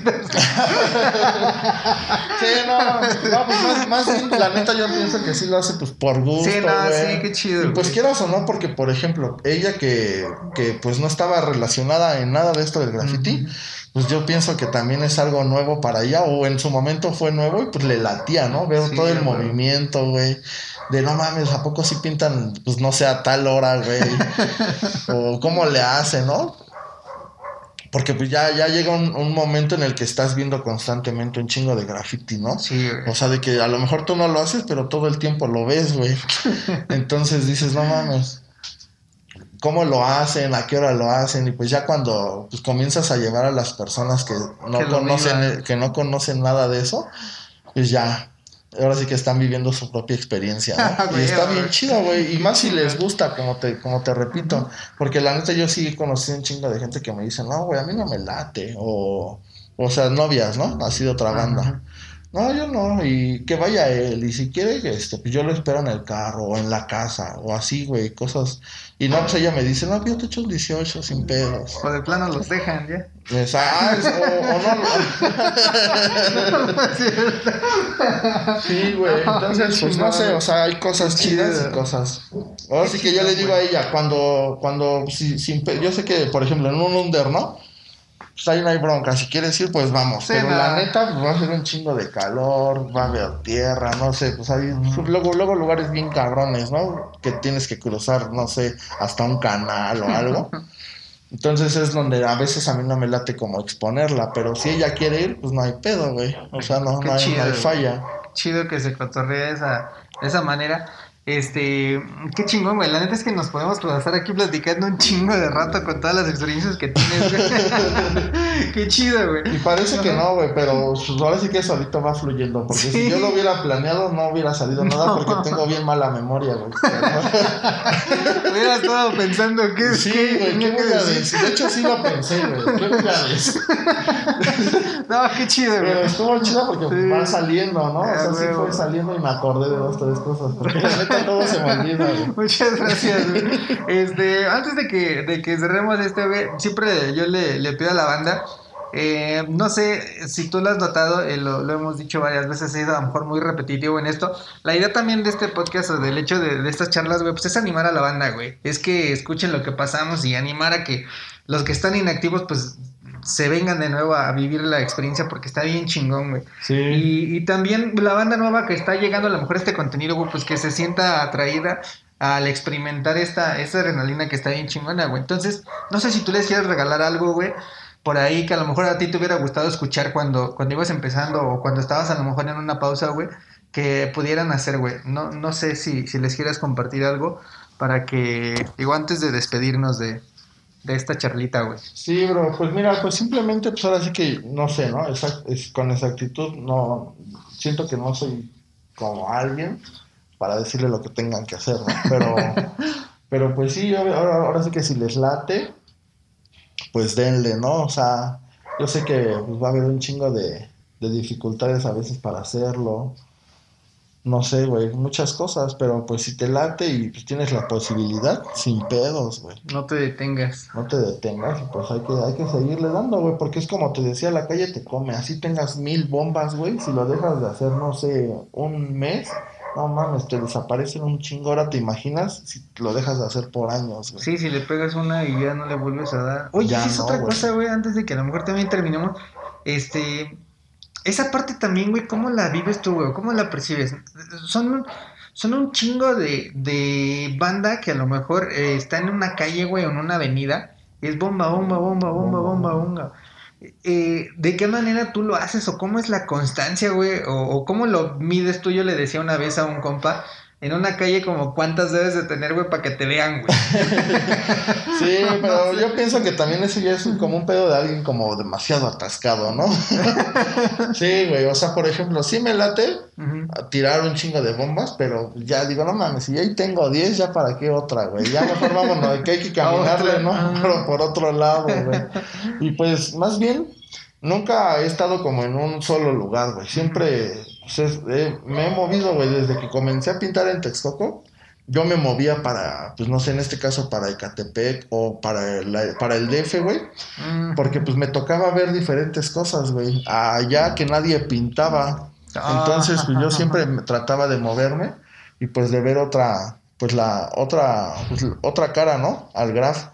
Sí, no, no, pues más, más bien, la neta yo pienso que sí lo hace pues por gusto, Sí, no, güey. sí, qué chido, Y pues güey. quieras o no, porque por ejemplo, ella que, que pues no estaba relacionada en nada de esto del graffiti, Ujú. pues yo pienso que también es algo nuevo para ella, o en su momento fue nuevo y pues le latía, ¿no? Ver Sí, todo el güey. movimiento, güey. De no mames, ¿a poco sí pintan, pues no sé, a tal hora, güey? O cómo le hacen, ¿no? Porque pues ya, ya llega un, un momento en el que estás viendo constantemente un chingo de graffiti, ¿no? Sí, güey. O sea, de que a lo mejor tú no lo haces, pero todo el tiempo lo ves, güey. Entonces dices, no mames, ¿cómo lo hacen? ¿A qué hora lo hacen? Y pues ya cuando pues, comienzas a llevar a las personas que no Que lo conocen, vivan. eh, que no conocen nada de eso, pues ya, ahora sí que están viviendo su propia experiencia, ¿no? Güey, Y está güey. bien chido, güey. Y más si chingón. les gusta, como te, como te repito. Porque la neta yo sí conocí un chingo de gente que me dice, no, güey, a mí no me late. O, o sea, novias, ¿no? Así de otra banda. Ajá. No, yo no, y que vaya él, y si quiere, este, pues yo lo espero en el carro, o en la casa, o así, güey, cosas. Y no, pues ella me dice, no, pues yo te echo un dieciocho sin pedos. O de plano los dejan, ¿ya? Es, ah, es- o, o no. Sí, güey, entonces, pues no sé, o sea, hay cosas Qué chidas chido. y cosas. Ahora Qué sí que yo chido, le digo a güey. ella, cuando, cuando, si, sin pe- yo sé que, por ejemplo, en un under, ¿no? Pues ahí no hay bronca, si quieres ir, pues vamos. Sí, Pero no. la neta, pues va a ser un chingo de calor, va a haber tierra, no sé, pues hay luego, luego lugares bien cabrones, ¿no? Que tienes que cruzar, no sé, hasta un canal o algo. Entonces es donde a veces a mí no me late como exponerla, pero si ella quiere ir, pues no hay pedo, güey. O sea, no, Qué no, hay, chido, no hay güey. falla. Chido que se cotorrea de esa, de esa manera. Este, qué chingón, güey. La neta es que nos podemos pasar aquí platicando un chingo de rato con todas las experiencias que tienes, güey. Qué chido, güey. Y parece que no, güey, pero pues ahora sí que solito va fluyendo. Porque Sí. si yo lo hubiera planeado, no hubiera salido nada No. porque tengo bien mala memoria, güey. Hubiera estado pensando qué Sí, qué güey, ¿qué tenía que voy a decir. decir? De hecho, sí lo pensé, güey. ¿Qué voy a decir? No, qué chido, Pero güey. estuvo chido porque Sí. va saliendo, ¿no? O Ah, sea, sí huevo. fue saliendo y me acordé de dos, tres cosas. Porque la neta todo se me olvida, güey. Muchas gracias, güey. Este, antes de que, de que cerremos este, güey, siempre yo le, le pido a la banda, eh, no sé si tú lo has notado, eh, lo, lo hemos dicho varias veces, he sido a lo mejor muy repetitivo en esto. La idea también de este podcast o del hecho de, de estas charlas, güey, pues es animar a la banda, güey. Es que escuchen lo que pasamos y animar a que los que están inactivos, pues se vengan de nuevo a vivir la experiencia porque está bien chingón, güey. Sí. Y, y también la banda nueva que está llegando a lo mejor a este contenido, güey, pues que se sienta atraída al experimentar esta, esta adrenalina que está bien chingona, güey. Entonces, no sé si tú les quieres regalar algo, güey, por ahí que a lo mejor a ti te hubiera gustado escuchar cuando, cuando ibas empezando o cuando estabas a lo mejor en una pausa, güey, que pudieran hacer, güey. No, no sé si, si les quieras compartir algo para que, digo, antes de despedirnos de, de esta charlita, güey. Sí, bro, pues mira, pues simplemente, pues ahora sí que, no sé, ¿no? Esa, es, con exactitud, no, siento que no soy como alguien para decirle lo que tengan que hacer, ¿no? Pero, pero pues sí, ahora, ahora sí que si les late, pues denle, ¿no? O sea, yo sé que pues, va a haber un chingo de, de dificultades a veces para hacerlo. No sé, güey, muchas cosas, pero pues si te late y pues, tienes la posibilidad, sin pedos, güey. No te detengas. No te detengas y pues hay que, hay que seguirle dando, güey, porque es como te decía, la calle te come. Así tengas mil bombas, güey, si lo dejas de hacer, no sé, un mes, no mames, te desaparecen un chingo. Ahora te imaginas si lo dejas de hacer por años, güey. Sí, si le pegas una y ya no le vuelves a dar. Oye, Ya sí es no, otra güey. cosa, güey, antes de que a lo mejor también terminemos. Este, esa parte también, güey, ¿cómo la vives tú, güey? ¿Cómo la percibes? Son un, son un chingo de, de banda que a lo mejor eh, está en una calle, güey, o en una avenida. Y es bomba, bomba, bomba, bomba, bomba, bomba. Eh, ¿de qué manera tú lo haces? ¿O cómo es la constancia, güey? ¿O, o cómo lo mides tú? Yo le decía una vez a un compa, en una calle como cuántas debes de tener, güey, para que te vean, güey. Sí, pero yo pienso que también eso ya es un- como un pedo de alguien como demasiado atascado, ¿no? Sí, güey, o sea, por ejemplo, sí me late Ujú. a tirar un chingo de bombas, pero ya digo, no mames, si ahí tengo diez, ya para qué otra, güey, ya mejor vámonos, que hay que caminarle, ¿no? Ah. Pero por otro lado, güey. Y pues, más bien, nunca he estado como en un solo lugar, güey, siempre pues, es- eh, me he movido, güey, desde que comencé a pintar en Texcoco. Yo me movía para, pues no sé, en este caso para Ecatepec o para el, para el D F, güey, Mm. porque pues me tocaba ver diferentes cosas, güey, allá que nadie pintaba. Entonces, pues yo siempre me trataba de moverme y pues de ver otra, pues la otra, pues, otra cara, ¿no? Al graf.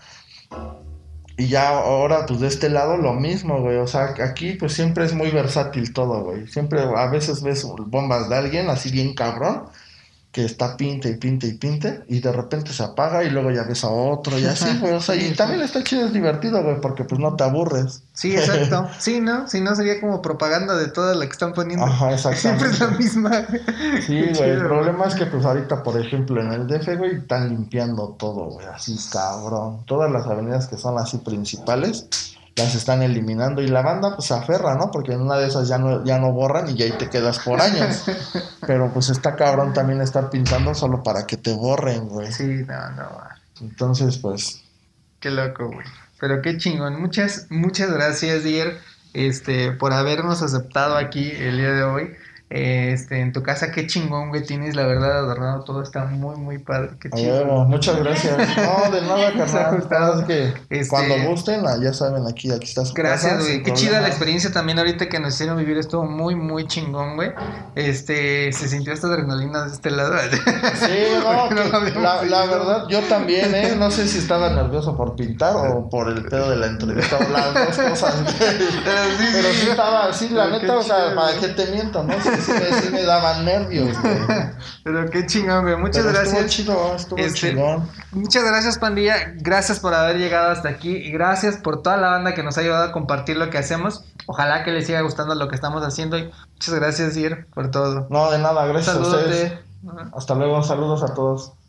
Y ya ahora, pues de este lado lo mismo, güey. O sea, aquí pues siempre es muy versátil todo, güey. Siempre a veces ves bombas de alguien así bien cabrón, que está pinte y pinte y pinte, y de repente se apaga y luego ya ves a otro y así, güey. O sea, Sí, y sí. también está chido, es divertido, güey, porque pues no te aburres. Sí, exacto. Sí, ¿no? Si no sería como propaganda de toda la que están poniendo. Ajá, Siempre es la exactamente. misma. Sí, Qué güey, chido, el problema es que pues ahorita, por ejemplo, en el D F, güey, están limpiando todo, güey, así cabrón. Todas las avenidas que son así principales, las están eliminando y la banda pues se aferra, ¿no? Porque en una de esas ya no, ya no borran y ya ahí te quedas por años. Pero pues está cabrón también estar pintando solo para que te borren, güey. Sí, no, no. Entonces, pues, Qué loco, güey. Pero qué chingón. Muchas, muchas gracias, Dier, este, por habernos aceptado aquí el día de hoy. Este, en tu casa, qué chingón, güey, tienes, la verdad, adornado todo, está muy, muy padre, qué a chido. huevo, muchas gracias. No, de nada, Se ha carnal. ajustado. Así que Este- cuando gusten, ah, ya saben, aquí, aquí está su Gracias, casa, güey. sin Qué chida la problema. experiencia también ahorita que nos hicieron vivir, estuvo muy, muy chingón, güey. Este, se sintió esta adrenalina de este lado. Sí, no, Porque no que lo habíamos la, la vivido. verdad, yo también, ¿eh? No sé si estaba nervioso por pintar o por el pedo de la entrevista o las dos cosas. Pero sí, Pero sí estaba, sí, la Pero qué neta, o sea, chido, ¿para güey. qué te miento, no? Sí, sí, me, sí me daban nervios, güey. Pero qué chingón, güey. Muchas Pero estuvo gracias. chido, estuvo Este, chingón. Muchas gracias, pandilla. Gracias por haber llegado hasta aquí. Y gracias por toda la banda que nos ha ayudado a compartir lo que hacemos. Ojalá que les siga gustando lo que estamos haciendo. Y muchas gracias, Sir, por todo. No, de nada, gracias a ustedes. Salúdate. Hasta luego, saludos a todos.